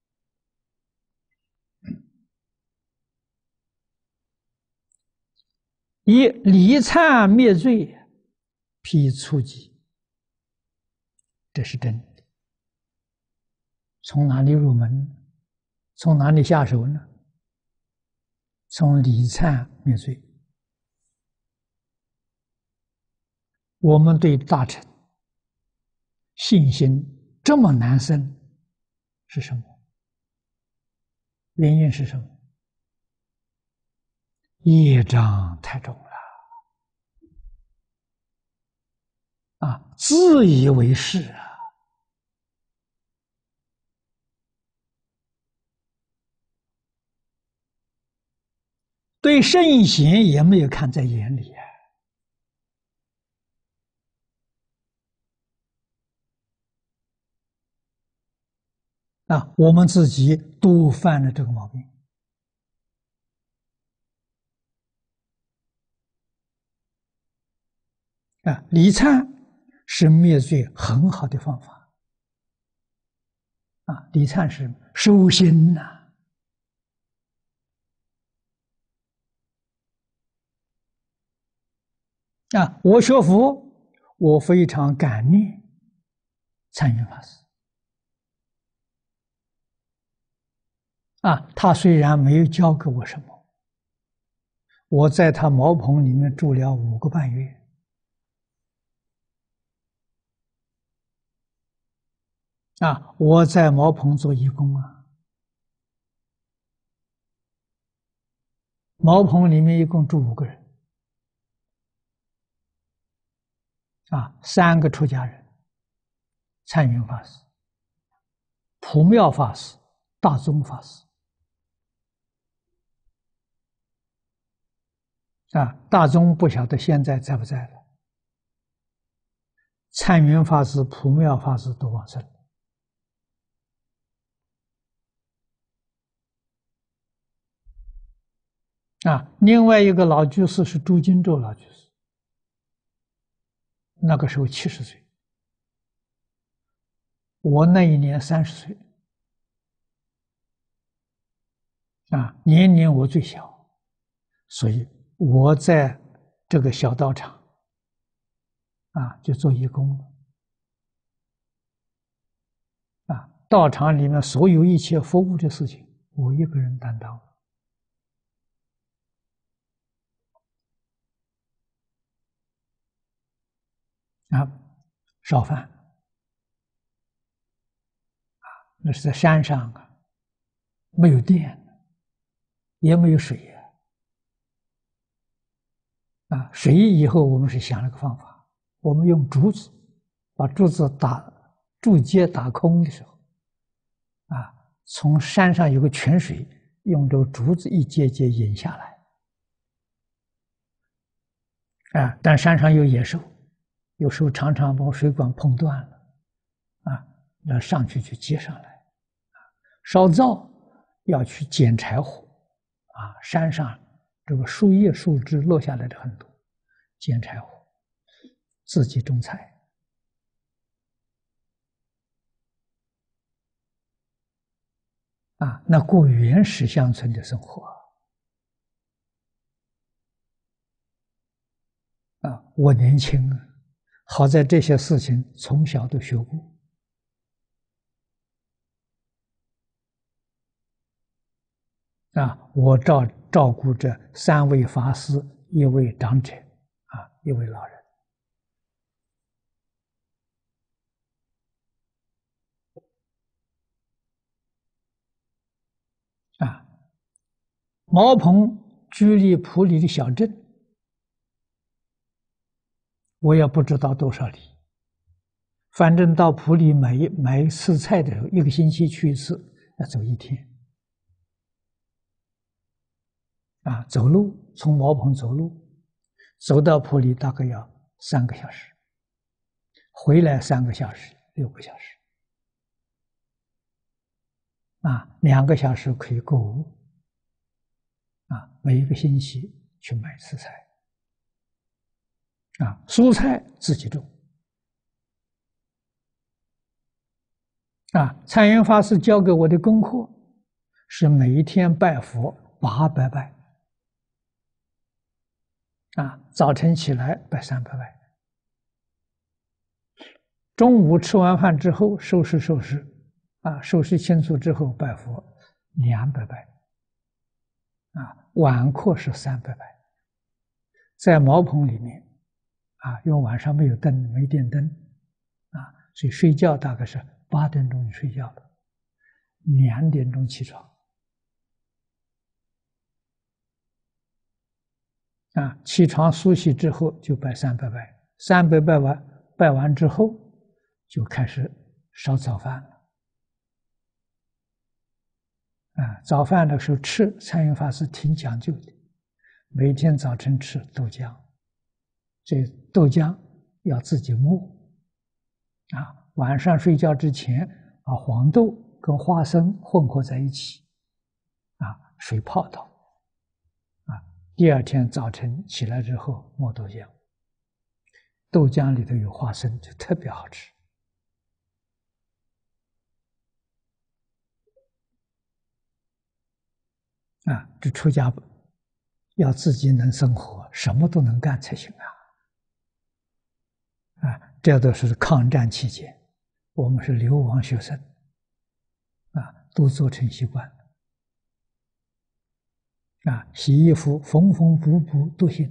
以离忏灭罪辟初级，这是真的。从哪里入门？从哪里下手呢？从离忏灭罪。我们对大乘信心这么难生，是什么？原因是什么？业障太重了自以为是对圣贤也没有看在眼里我们自己都犯了这个毛病离忏是灭罪很好的方法离忏是收心我学佛，我非常感念参云法师他虽然没有教给我什么，我在他茅棚里面住了5个半月我在茅棚做义工茅棚里面一共住5个人3个出家人，参云法师、普妙法师、大宗法师大宗不晓得现在在不在了，参云法师、普妙法师都往生另外一个老居士是朱金洲老居士，那个时候70岁，我那一年30岁年龄我最小所以我在这个小道场就做义工了。道场里面所有一切服务的事情，我一个人担当。烧饭那是在山上没有电，也没有水水以后我们是想了个方法，我们用竹子把竹节打空的时候从山上有个泉水，用这个竹子一节节引下来但山上有野兽，有时候常常把水管碰断了要上去接上来烧灶要去捡柴火山上这个树叶树枝落下来的很多，捡柴火，自己种菜那过原始乡村的生活我年轻好在这些事情从小都学过我照顾着3位法师，1位长者1位老人茅棚距离埔里的小镇我也不知道多少里，反正到埔里买一次菜的时候，1个星期去一次，要走1天走路从茅棚走路走到埔里大概要3个小时，回来3个小时，6个小时2个小时可以购物每1个星期去买一次菜蔬菜自己种参云法师教给我的功课是每一天拜佛800拜早晨起来拜300拜，中午吃完饭之后收拾收清楚之后拜佛200拜晚课是300拜，在茅棚里面因为晚上没有灯，没电灯所以睡觉大概是8点钟就睡觉了，2点钟起床起床梳洗之后就拜300拜，300拜完之后就开始烧早饭了早饭的时候吃，参云法师挺讲究的，每天早晨吃豆浆，这豆浆要自己磨晚上睡觉之前黄豆跟花生混合在一起水泡到第2天早晨起来之后磨豆浆，豆浆里头有花生就特别好吃这出家要自己能生活，什么都能干才行这都是抗战期间，我们是流亡学生都做成习惯洗衣服缝缝补补都行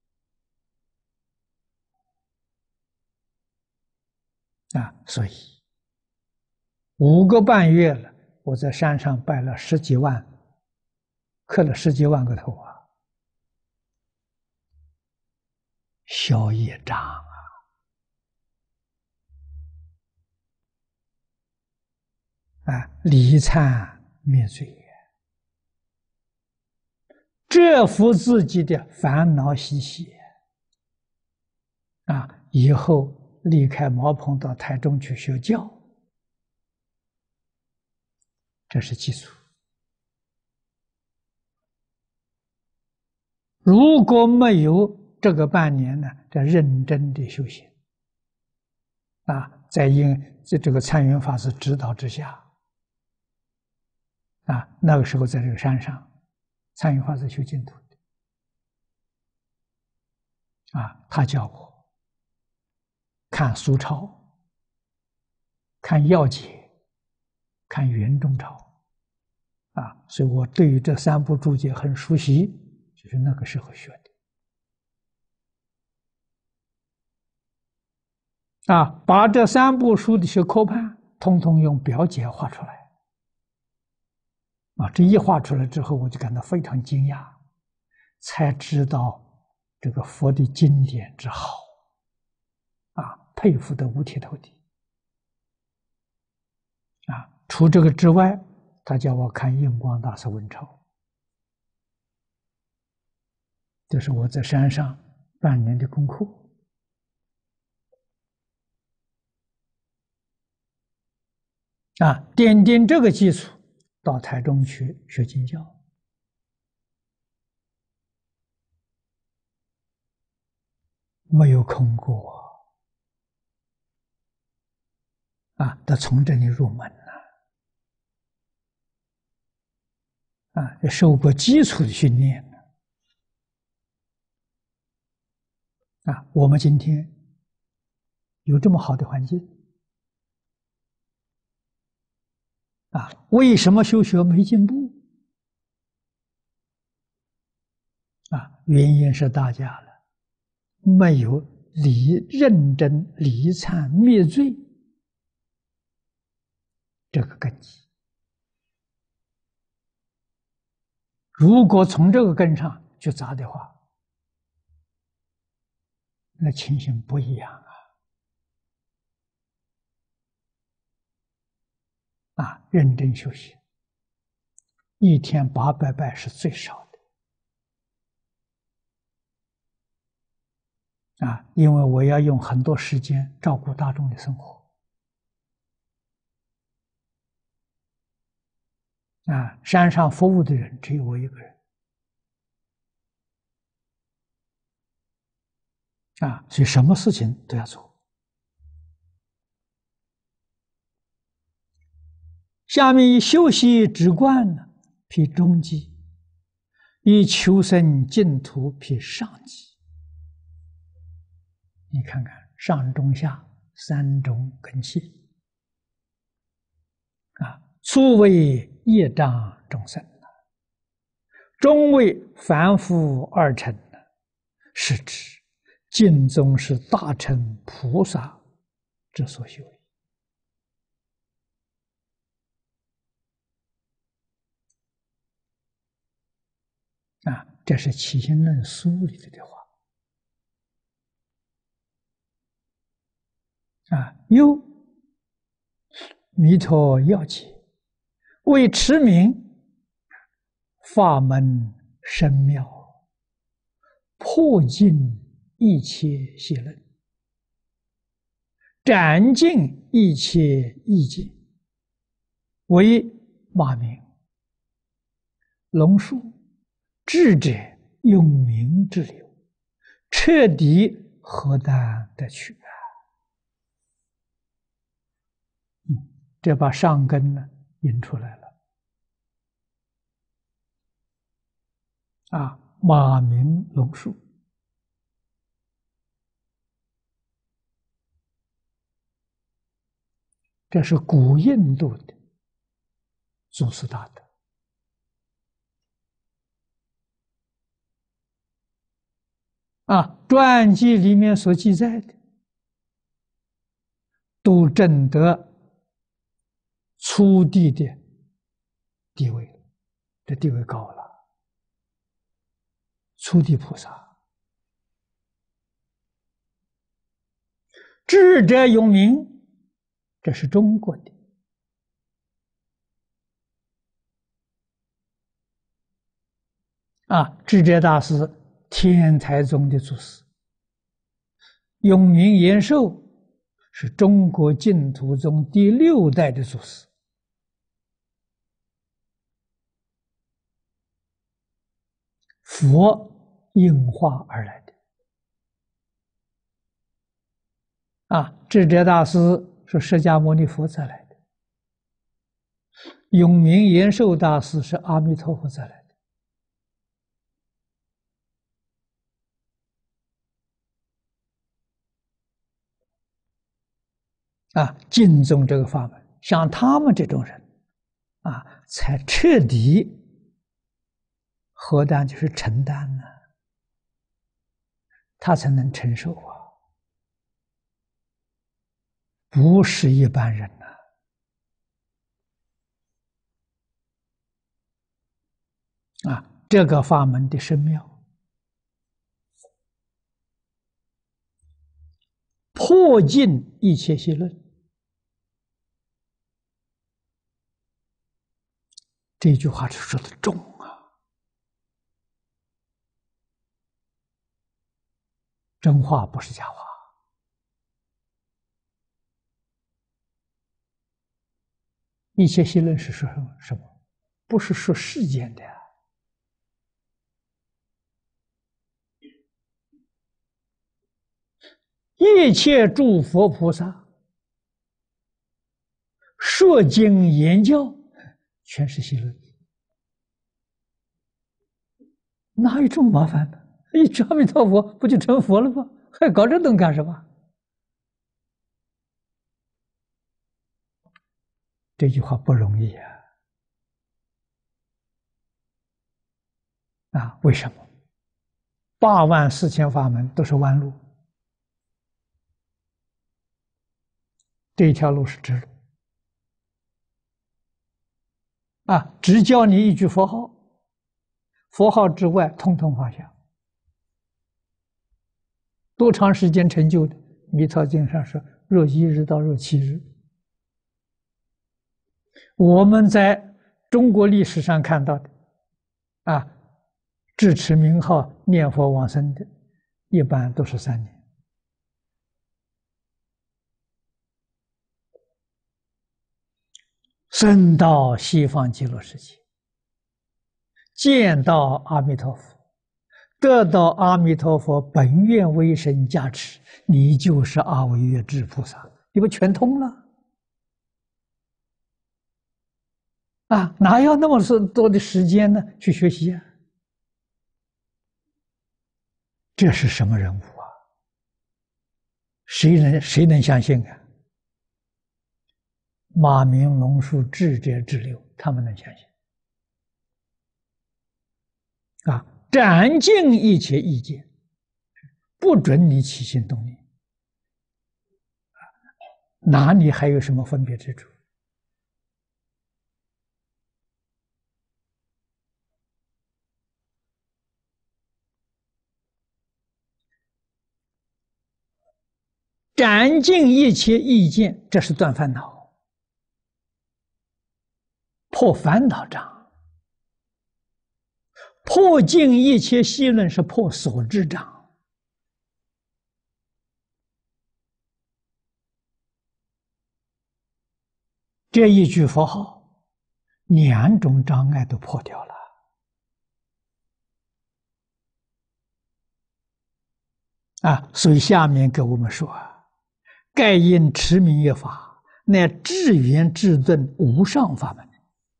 所以5个半月了，我在山上拜了10几万，磕了10几万个头消业障离忏灭罪，折服自己的烦恼习气以后离开茅棚到台中去学教，这是基础。如果没有这个半年呢，在认真的修行在这个参云法师指导之下那个时候在这个山上，参云法师修净土的他教我看苏超、看要解、看圆中钞。所以我对于这3部注解很熟悉，就是那个时候学的。把这3部书的一些科判，通通用表解画出来。这一画出来之后，我就感到非常惊讶，才知道这个佛的经典之好，佩服得五体投地。除这个之外，他叫我看印光大师文钞，这是我在山上半年的功课。奠定这个基础，到台中去学经教。没有空过得从这里入门受过基础的训练我们今天有这么好的环境为什么修学没进步原因是大家了没有认真离忏灭罪这个根基。如果从这个根上去扎的话，那情形不一样认真修行，一天800拜是最少的因为我要用很多时间照顾大众的生活山上服务的人只有我一个人所以什么事情都要做。下面以修习止观呢，辟中基；以求生净土，辟上基。你看看上中下3种根器初为业障众生中为凡夫2乘是指净宗是大乘菩萨之所修这是《起信论书》里头的话又弥陀要解为持名法门深妙破尽一切邪论斩尽一切意见为马名龙树智者用名之流彻底何当得取这把上根呢引出来了马名龙树这是古印度的祖师大德传记里面所记载的都证得初地的地位，这地位高了。初地菩萨，智者永明，这是中国的。智者大师，天台宗的祖师，永明延寿是中国净土宗第6代的祖师。佛应化而来的智者大师是释迦牟尼佛再来的，永明延寿大师是阿弥陀佛再来的。 敬重这个法门。像他们这种人，才彻底何担就是承担呢，他才能承受不是一般人这个法门的深妙，破尽一切邪论。这句话是说的重真话不是假话。一切邪论是说什么？不是说世间的一切诸佛菩萨说经言教，全是邪论，哪有这么麻烦呢？一句阿弥陀佛不就成佛了吗？还搞这东干什么？这句话不容易为什么？84000法门都是弯路，这条路是直路只教你一句佛号，佛号之外通通放下。多长时间成就的？《弥陀经》上说，若1日到若7日。我们在中国历史上看到的智持名号念佛往生的，一般都是3年。生到西方极乐世界，见到阿弥陀佛，得到阿弥陀佛本愿威神加持，你就是阿惟越致菩萨，你不全通了哪要那么多的时间呢？去学习这是什么人物谁能相信马明、龙树、智者之流，他们能相信斩尽一切意见，不准你起心动念哪里还有什么分别之处？斩尽一切意见，这是断烦恼，破烦恼障；破尽一切习论，是破所知障。这一句佛号，2种障碍都破掉了所以下面给我们说盖因持名一法，乃至圆至顿无上法门。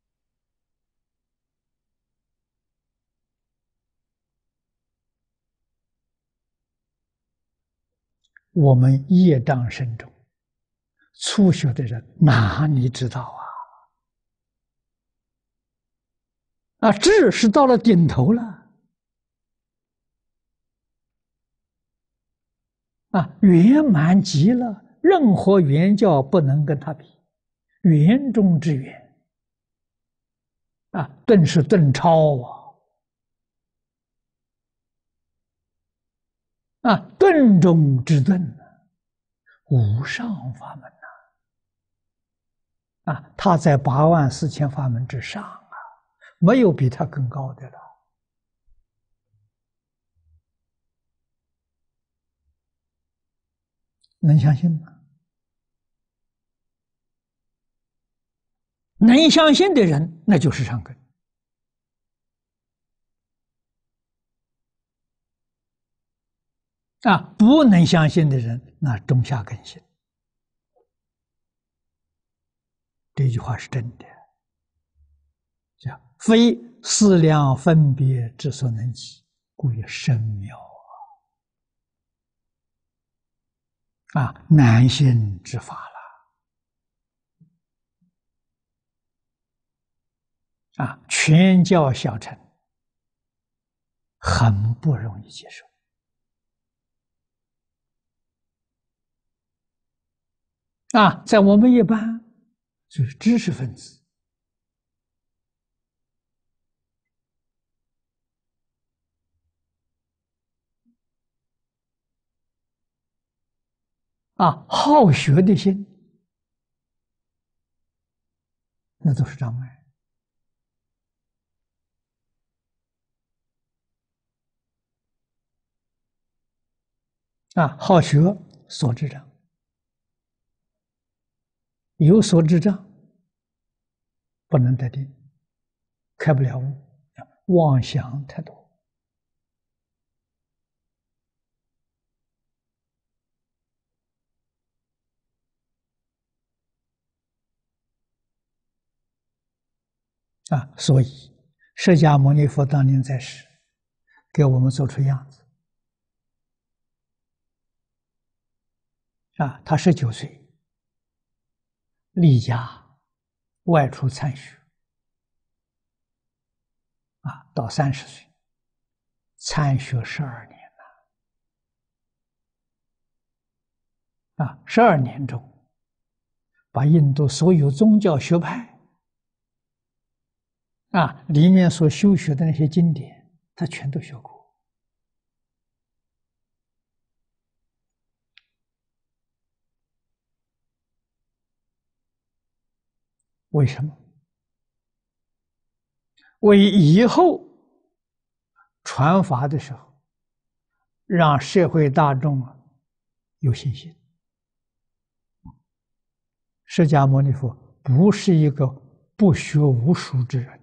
我们业障深重，初学的人哪里知道智是到了顶头了圆满极了，任何圆教不能跟他比，圆中之圆顿是顿超顿中之顿无上法门他在84000法门之上没有比他更高的了。能相信吗？能相信的人，那就是善根不能相信的人，那中下根性。这句话是真的，叫非思量分别之所能及，故曰深妙难信之法了。 全教小乘很不容易接受在我们一般就是知识分子好学的心，那都是障碍好学所知障，有所知障不能得定，开不了悟，妄想太多所以释迦牟尼佛当年在世，给我们做出样子他19岁离家外出参学到30岁参学12年12年中把印度所有宗教学派里面所修学的那些经典，他全都学过。为什么？为以后传法的时候，让社会大众有信心。释迦牟尼佛不是一个不学无术之人，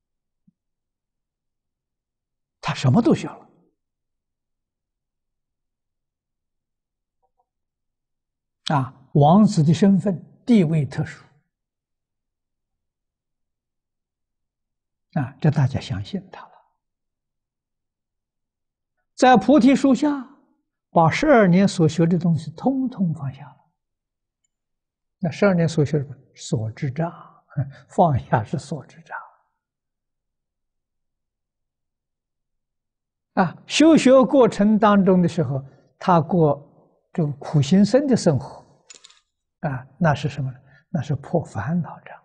他什么都学了王子的身份地位特殊这大家相信他了。在菩提树下，把12年所学的东西通通放下了。那12年所学的所知障，放下是所知障修学过程当中的时候，他过这个苦行僧的生活那是什么呢？那是破烦恼障，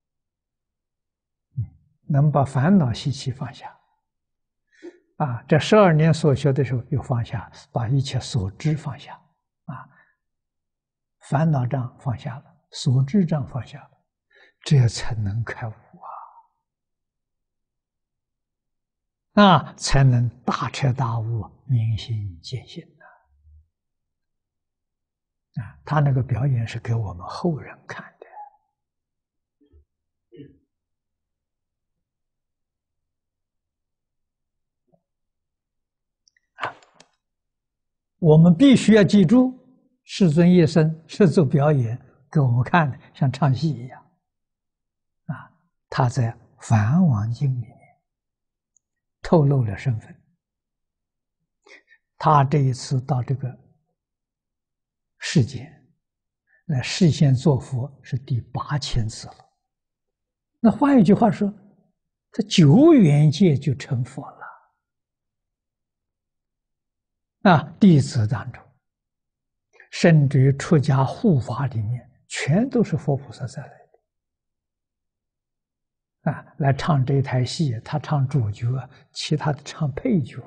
能把烦恼习气放下这12年所学的时候又放下，把一切所知放下烦恼障放下了，所知障放下了，这才能开悟才能大彻大悟，明心见性他那个表演是给我们后人看的我们必须要记住，世尊一生是做表演给我们看的，像唱戏一样他在梵王经里面透露了身份。他这一次到这个世间来示现作佛是第8000次了。那换一句话说，他9元界就成佛了弟子当中，甚至于出家护法里面，全都是佛菩萨再来的来唱这一台戏，他唱主角，其他的唱配角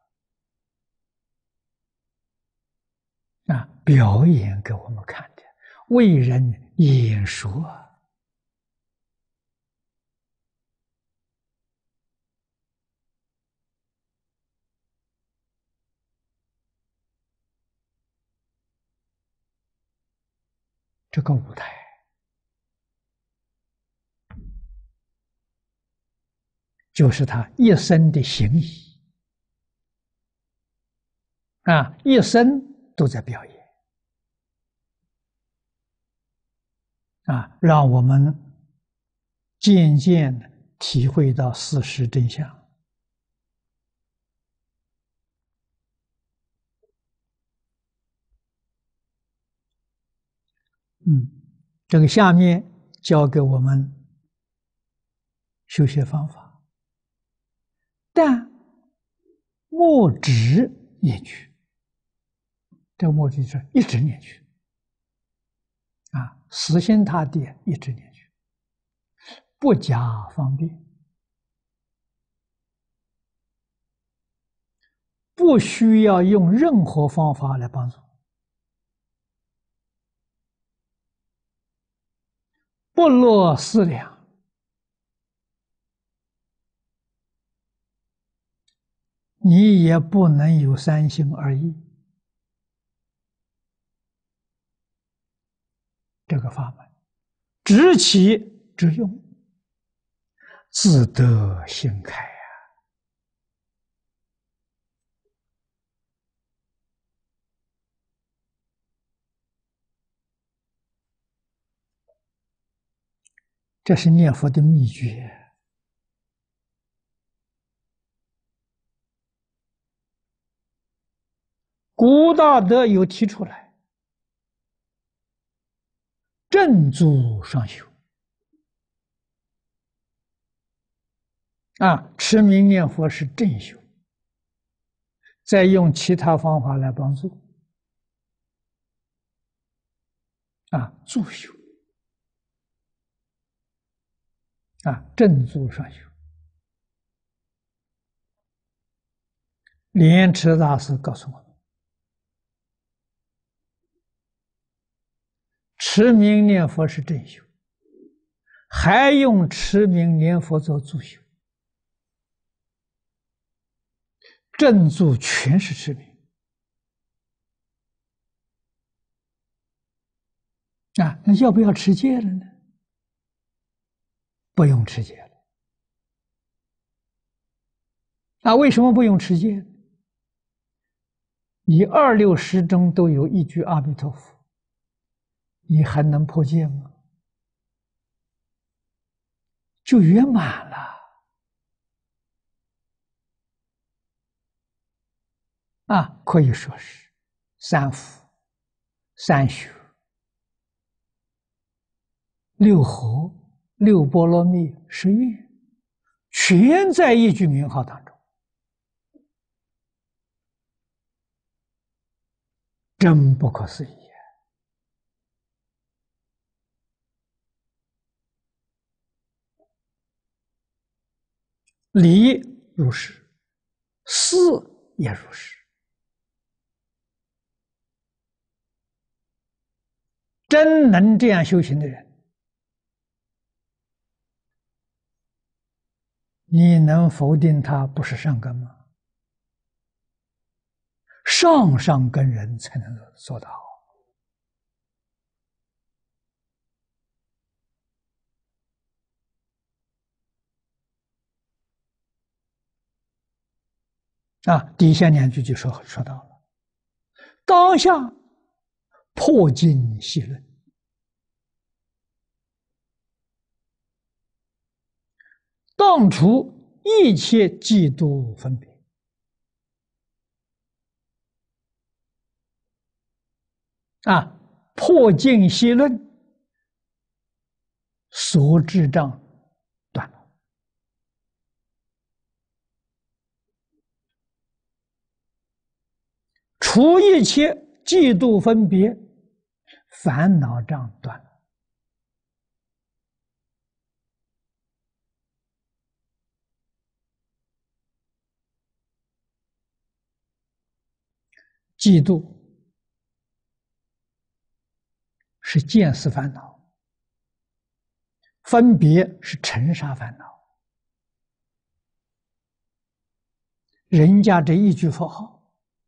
表演给我们看的，为人演说这个舞台就是他一生的行仪一生都在表演让我们渐渐的体会到事实真相。这个下面教给我们修学方法，但莫止念去。这个默就是一直念去，死心塌地一直念去，不假方便，不需要用任何方法来帮助，不落思量，你也不能有三心二意。这个法门知其之用，自得心开呀。这是念佛的秘诀。古大德有提出来，正足上修持名念佛是正修，再用其他方法来帮助助修正足上修。莲池大师告诉我们，持名念佛是正修，还用持名念佛做助修，正助全是持名那要不要持戒了呢？不用持戒了。为什么不用持戒？你26时中都有一句阿弥陀佛，你还能破戒吗？就圆满了可以说是三福、三学、六合、六波罗蜜、十愿，全在一句名号当中，真不可思议。理如是，事也如是。真能这样修行的人，你能否定他不是善根吗？上根人才能做到底下2句就说到了：当下破尽细论，当除一切嫉妒分别。破尽细论，所知障断了，除一切嫉妒分别，烦恼障断了。嫉妒是见思烦恼，分别是尘沙烦恼。人家这一句佛号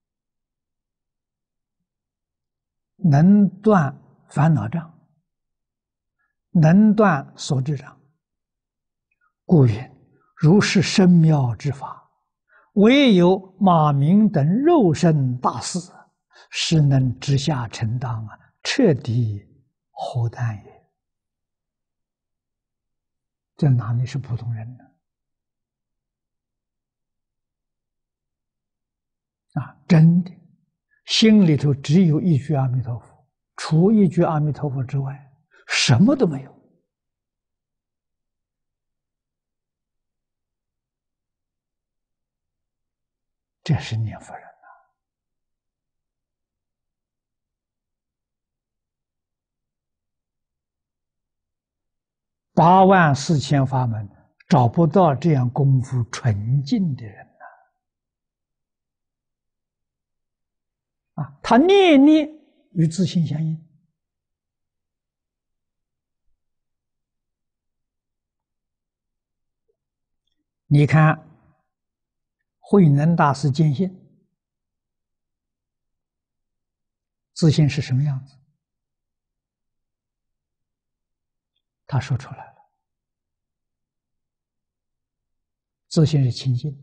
能断烦恼障，能断所知障，故云如是深妙之法，唯有马明等肉身大士，实能直下承当彻底何淡也。这哪里是普通人呢？真的，心里头只有一句阿弥陀佛，除一句阿弥陀佛之外，什么都没有。 这是念佛人。84000法门，找不到这样功夫纯净的人他念念与自性相应。你看慧能大师见性，自性是什么样子？他说出来了，自性是清净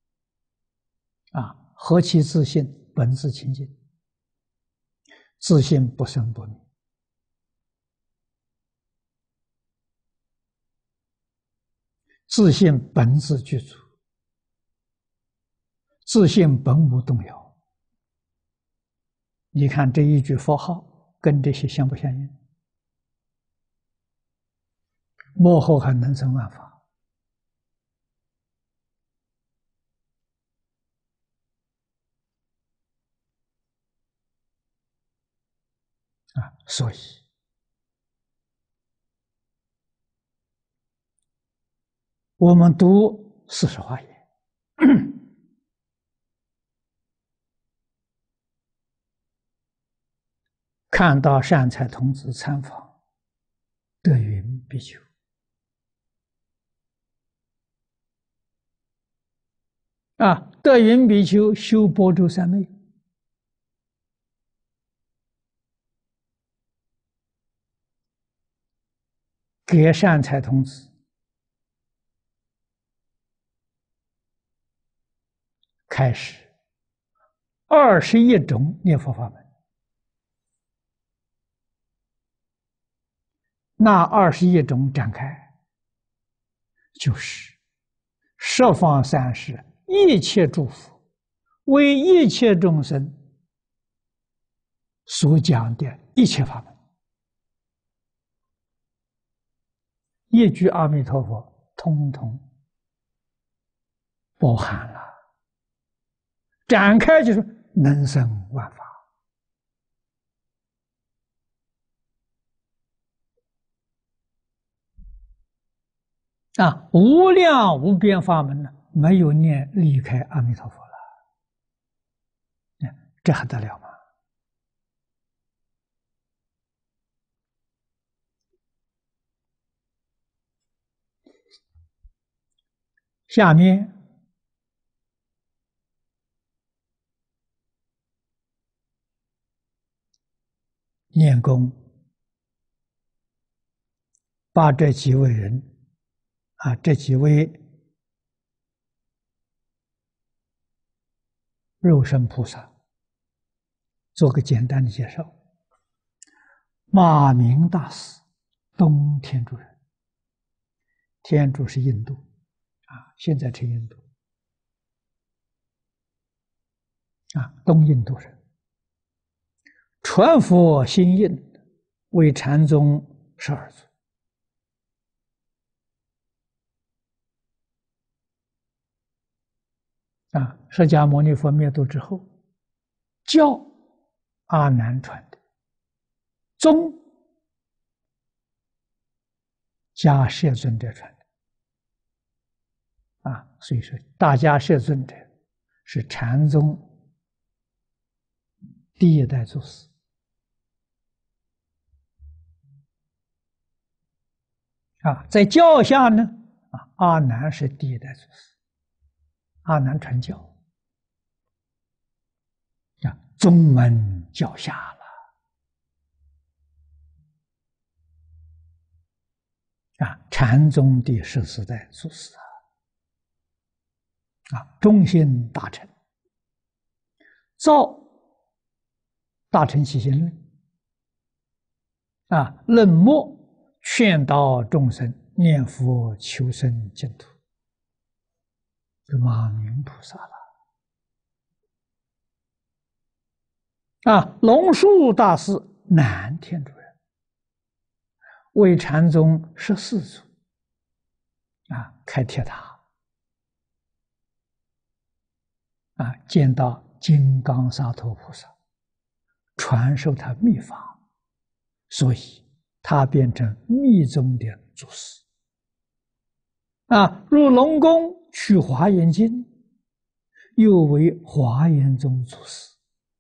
何其自性？本自清净，自性不生不灭，自性本自具足，自性本无动摇。你看这一句佛号跟这些相不相应？幕后还能生万法所以我们读四十华严看到善财童子参访德云比丘德云比丘修般舟三昧，给善财童子开始21种念佛法门。那21种展开，就是十方三世一切诸佛为一切众生所讲的一切法门，一句阿弥陀佛通通包含了，展开就是能生万法无量无边法门呢，没有念离开阿弥陀佛了，这还得了吗？下面念功，把这几位人这几位肉身菩萨做个简单的介绍。马明大师，东天竺人，天竺是印度现在称印度东印度人，传佛心印，为禅宗12祖。释迦牟尼佛灭度之后，教阿难传的，宗迦摄尊者传的所以说大迦摄尊者是禅宗第一代祖师在教下呢阿难是第一代祖师，阿难传教宗门教下了禅宗第14代祖师中心大乘造大乘起信论论末劝导众生念佛求生净土，这马明菩萨了龙树大师，南天竺人，为禅宗14祖开铁塔见到金刚萨埵菩萨，传授他秘法，所以他变成密宗的祖师。入龙宫取华严经，又为华严宗祖师。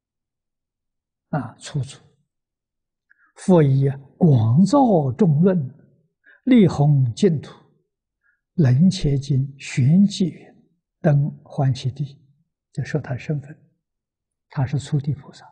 出处。复以广造众论，力弘净土，能切经玄机云，登欢喜地，就说他的身份，他是初地菩萨，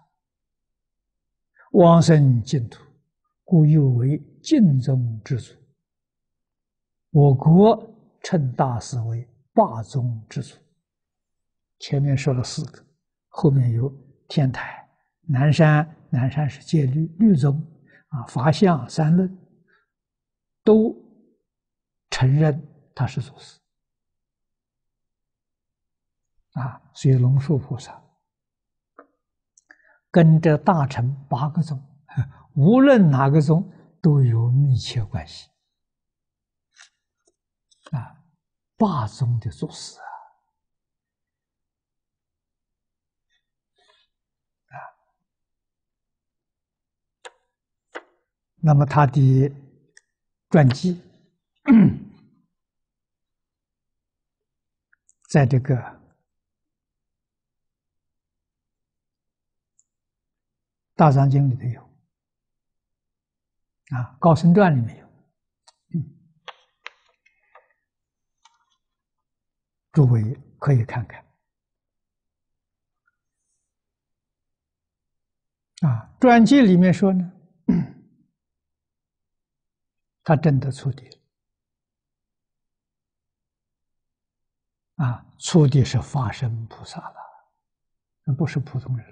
往生净土，故又为净宗之祖。我国称大师为霸宗之祖。前面说了4个，后面有天台、南山，南山是戒律宗，法相、三论都承认他是祖师。所以龙树菩萨跟着大乘8个宗，无论哪个宗都有密切关系。霸宗的祖师那么他的传记在这个大藏经里头有，高僧传里面有，诸位可以看看。传记里面说呢，他真的出地了，出地是法身菩萨了，那不是普通人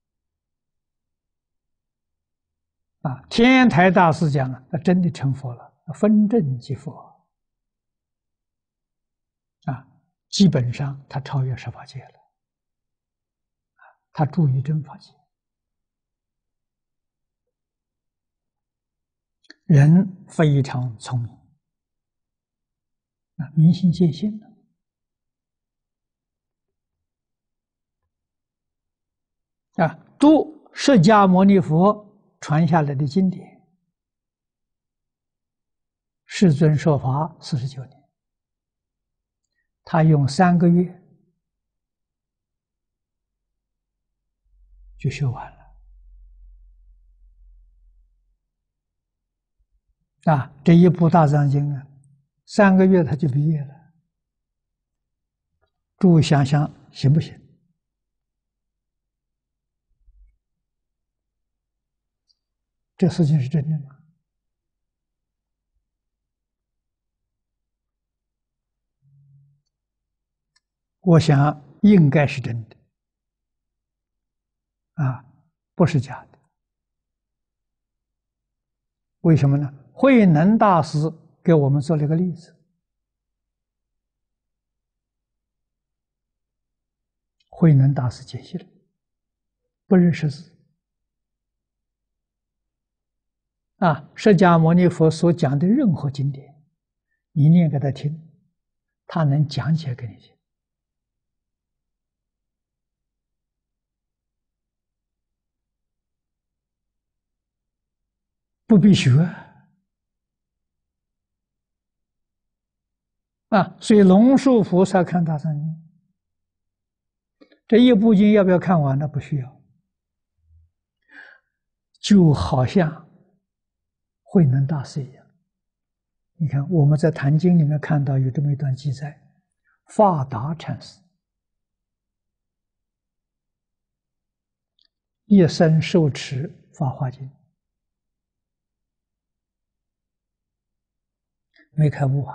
了。天台大师讲他真的成佛了，分正即佛。基本上他超越十法界了，他住于真法界。人非常聪明，明心见性的。读释迦牟尼佛传下来的经典，世尊说法49年，他用3个月就修完了。这一部大藏经3个月他就毕业了。诸位想想行不行？这事情是真的吗？我想应该是真的，不是假的。为什么呢？慧能大师给我们做了一个例子。慧能大师解析了，不认识字。释迦牟尼佛所讲的任何经典，你念给他听，他能讲解给你听。不必学所以龙树菩萨看大藏经，这一部经要不要看完呢？不需要，就好像慧能大师一样。你看我们在《坛经》里面看到有这么一段记载，法达禅师一生受持《法华经》，没开悟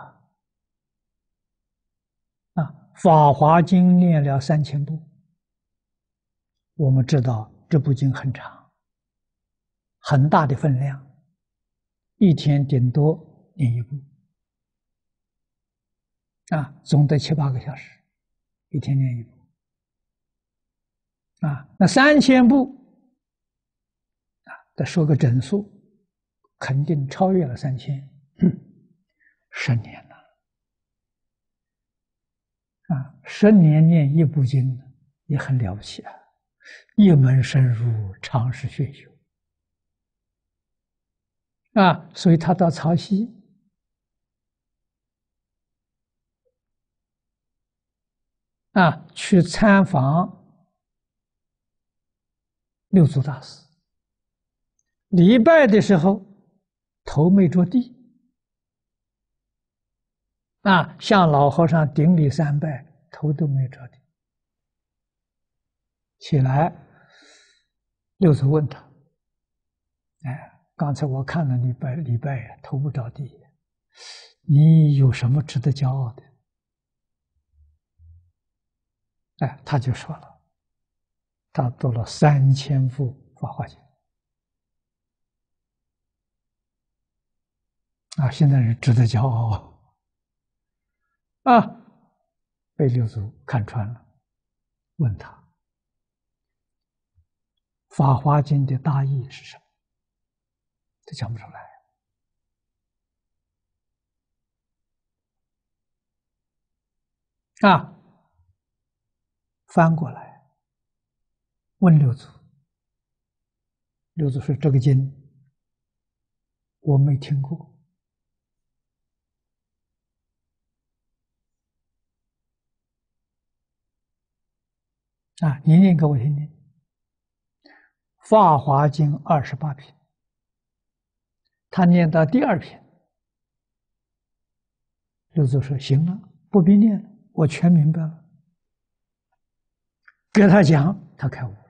法华经念了3000部。我们知道这部经很长，很大的分量，一天顶多念一部，总得7、8个小时，一天念一部，那3000部，再说个整数，肯定超越了3000，10年了，10年念一部经， 也很了不起啊！一门深入，常识学修啊，所以他到曹溪啊去参访六祖大师，礼拜的时候头没着地啊，向老和尚顶礼三拜，头都没着地。起来，六祖问他：“哎，刚才我看了礼拜头不着地，你有什么值得骄傲的？”哎，他就说了，他读了3000部《法华经》啊，现在是值得骄傲啊！被六祖看穿了，问他《法华经》的大意是什么？他讲不出来啊！翻过来问六祖，六祖说：“这个经我没听过啊，你念给我听听。”《法华经》28篇，他念到第2篇，六祖说：“行了，不必念了，我全明白了。”给他讲，他开悟了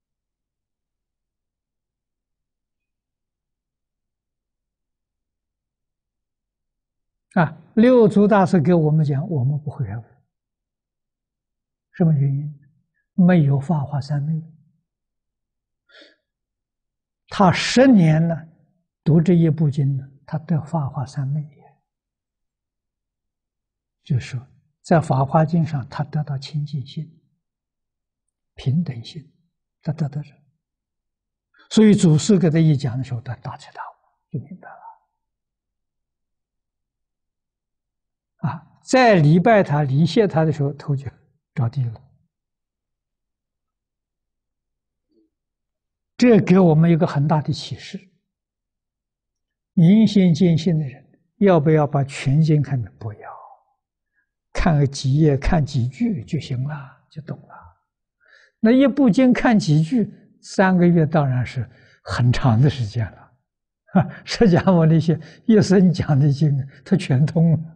啊！六祖大师给我们讲，我们不会开悟，什么原因？没有法华三昧。他10年呢，读这一部经呢，他得法华三昧，就是说，在法华经上，他得到清净心、平等心，他得到这。所以祖师给他一讲的时候，他大彻大悟，就明白了。啊，在礼拜他、礼谢他的时候，头就着地了。这给我们一个很大的启示：明心见性的人，要不要把全经看的？不要，看个几页、看几句就行了，就懂了。那一部经看几句，3个月当然是很长的时间了。释迦牟尼佛一生讲的经，他全通了。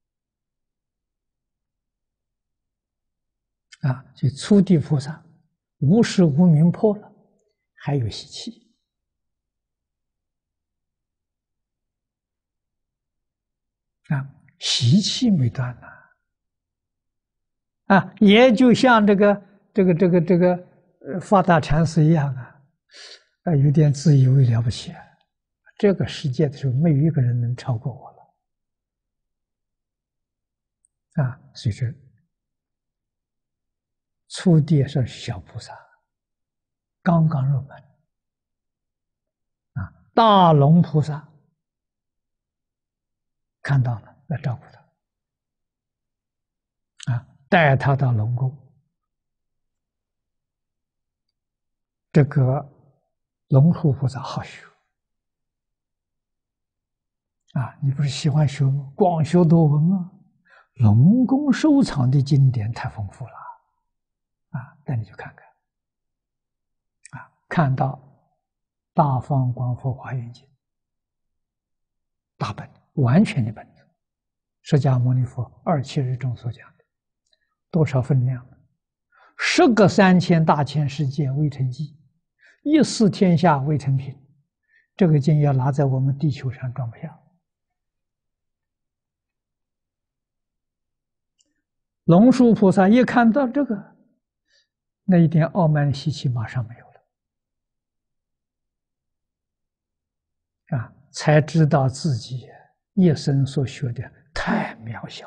啊，所以初地菩萨无始无明破了，还有习气啊，习气没断呐啊，也就像发大禅师一样啊，有点自以为了不起啊，这个世界的时候没有一个人能超过我了啊，所以说初地是小菩萨，刚刚入门啊，大龙菩萨看到了，来照顾他啊，带他到龙宫。这个龙树菩萨好学啊，你不是喜欢学吗？广学多闻啊，龙宫收藏的经典太丰富了啊，带你去看看啊，看到《大方广佛华严经》大本完全的本子，释迦牟尼佛27日中所讲的多少分量？10个3000大千世界未成记，14天下未成品。这个经要拿在我们地球上装不下。龙树菩萨一看到这个，那一点傲慢的习气马上没有了啊，才知道自己一生所学的太渺小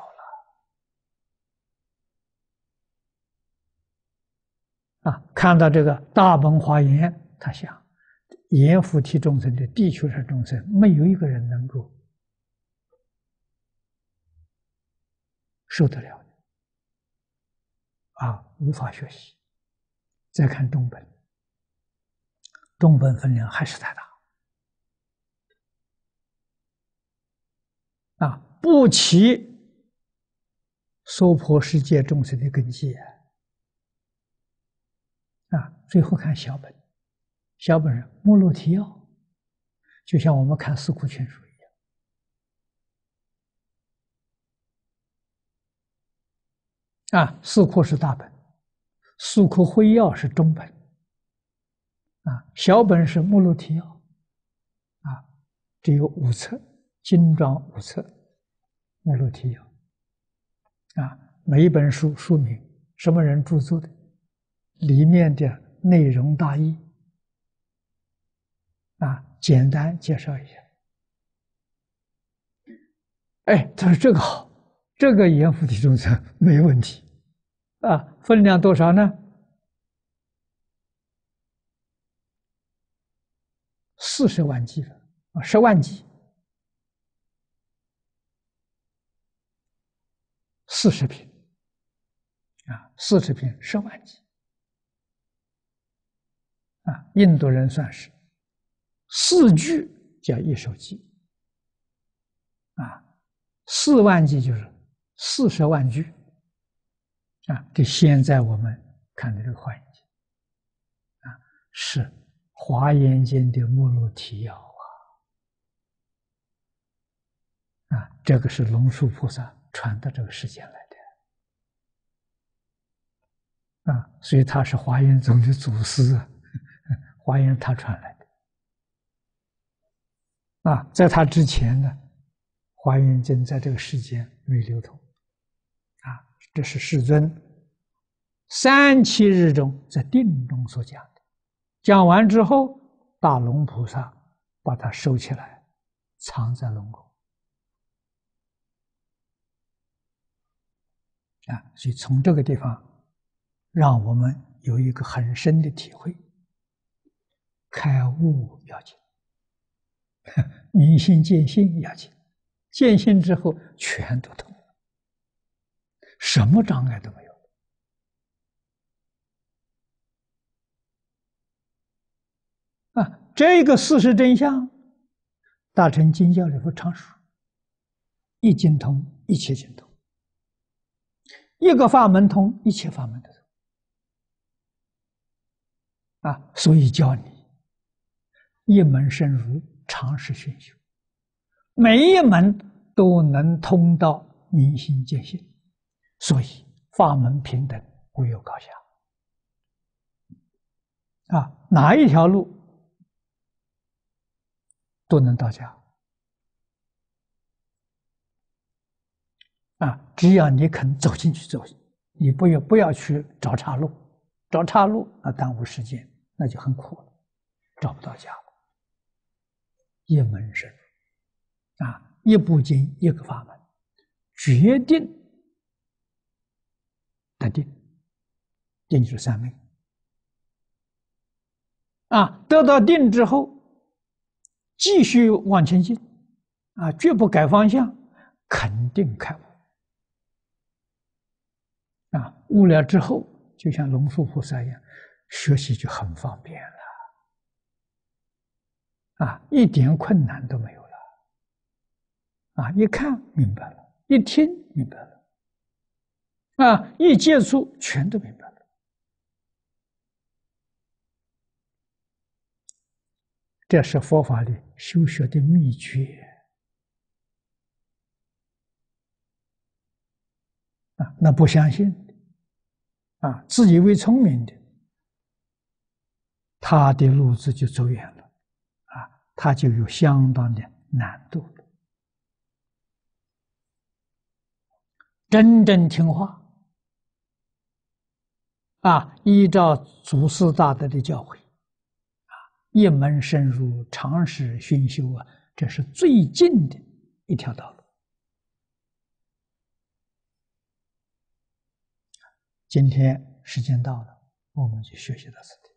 了啊！看到这个大本华严，他想，阎浮提众生的地球上众生，没有一个人能够受得了的啊，无法学习再看中本，中本分量还是太大啊，不起娑婆世界众生的根基啊。最后看小本，小本是目录提要，就像我们看四库全书一样啊。四库是大本，四库会要是中本啊，小本是目录提要啊，只有5册，精装5册，目录提要啊。每一本书书名，什么人著作的，里面的内容大意啊，简单介绍一下。哎，他说这个好，这个严复体中册没问题啊。分量多少呢？40万计了啊，10万计，40品啊，40品10万计啊。印度人算是4句叫1首偈啊，4万句就是40万句啊。这现在我们看的这个华严经啊，是华严经的目录提要啊，这个是龙树菩萨传到这个世间来的啊，所以他是华严宗的祖师啊，华严他传来的啊。在他之前呢，华严经在这个世间没流通啊。这是世尊37日中在定中所讲的，讲完之后，大龙菩萨把它收起来，藏在龙宫啊。所以从这个地方，让我们有一个很深的体会：开悟要紧，明心见性要紧。见性之后，全都通了，什么障碍都没有啊。这个事实真相，大乘经教里头常说：一经通，一切经通；一个法门通，一切法门都通啊。所以教你一门深入，常识熏修，每一门都能通到明心见性。所以法门平等，无有高下啊，哪一条路都能到家啊，只要你肯走进去走，你不要去找岔路，找岔路那耽误时间，那就很苦了，找不到家了。一门深入啊，一部经一个法门，决定得定，定就是三昧啊。得到定之后，继续往前进啊，绝不改方向，肯定开悟啊。悟了之后，就像龙树菩萨一样，学习就很方便了啊，一点困难都没有了啊。一看明白了，一听明白了啊，一接触全都明白了。这是佛法里修学的秘诀啊！那不相信的啊，自以为聪明的，他的路子就走远了啊，他就有相当的难度了。真正听话啊，依照祖师大德的教诲啊，一门深入，常识熏修啊，这是最近的一条道路。今天时间到了，我们就学习到此地。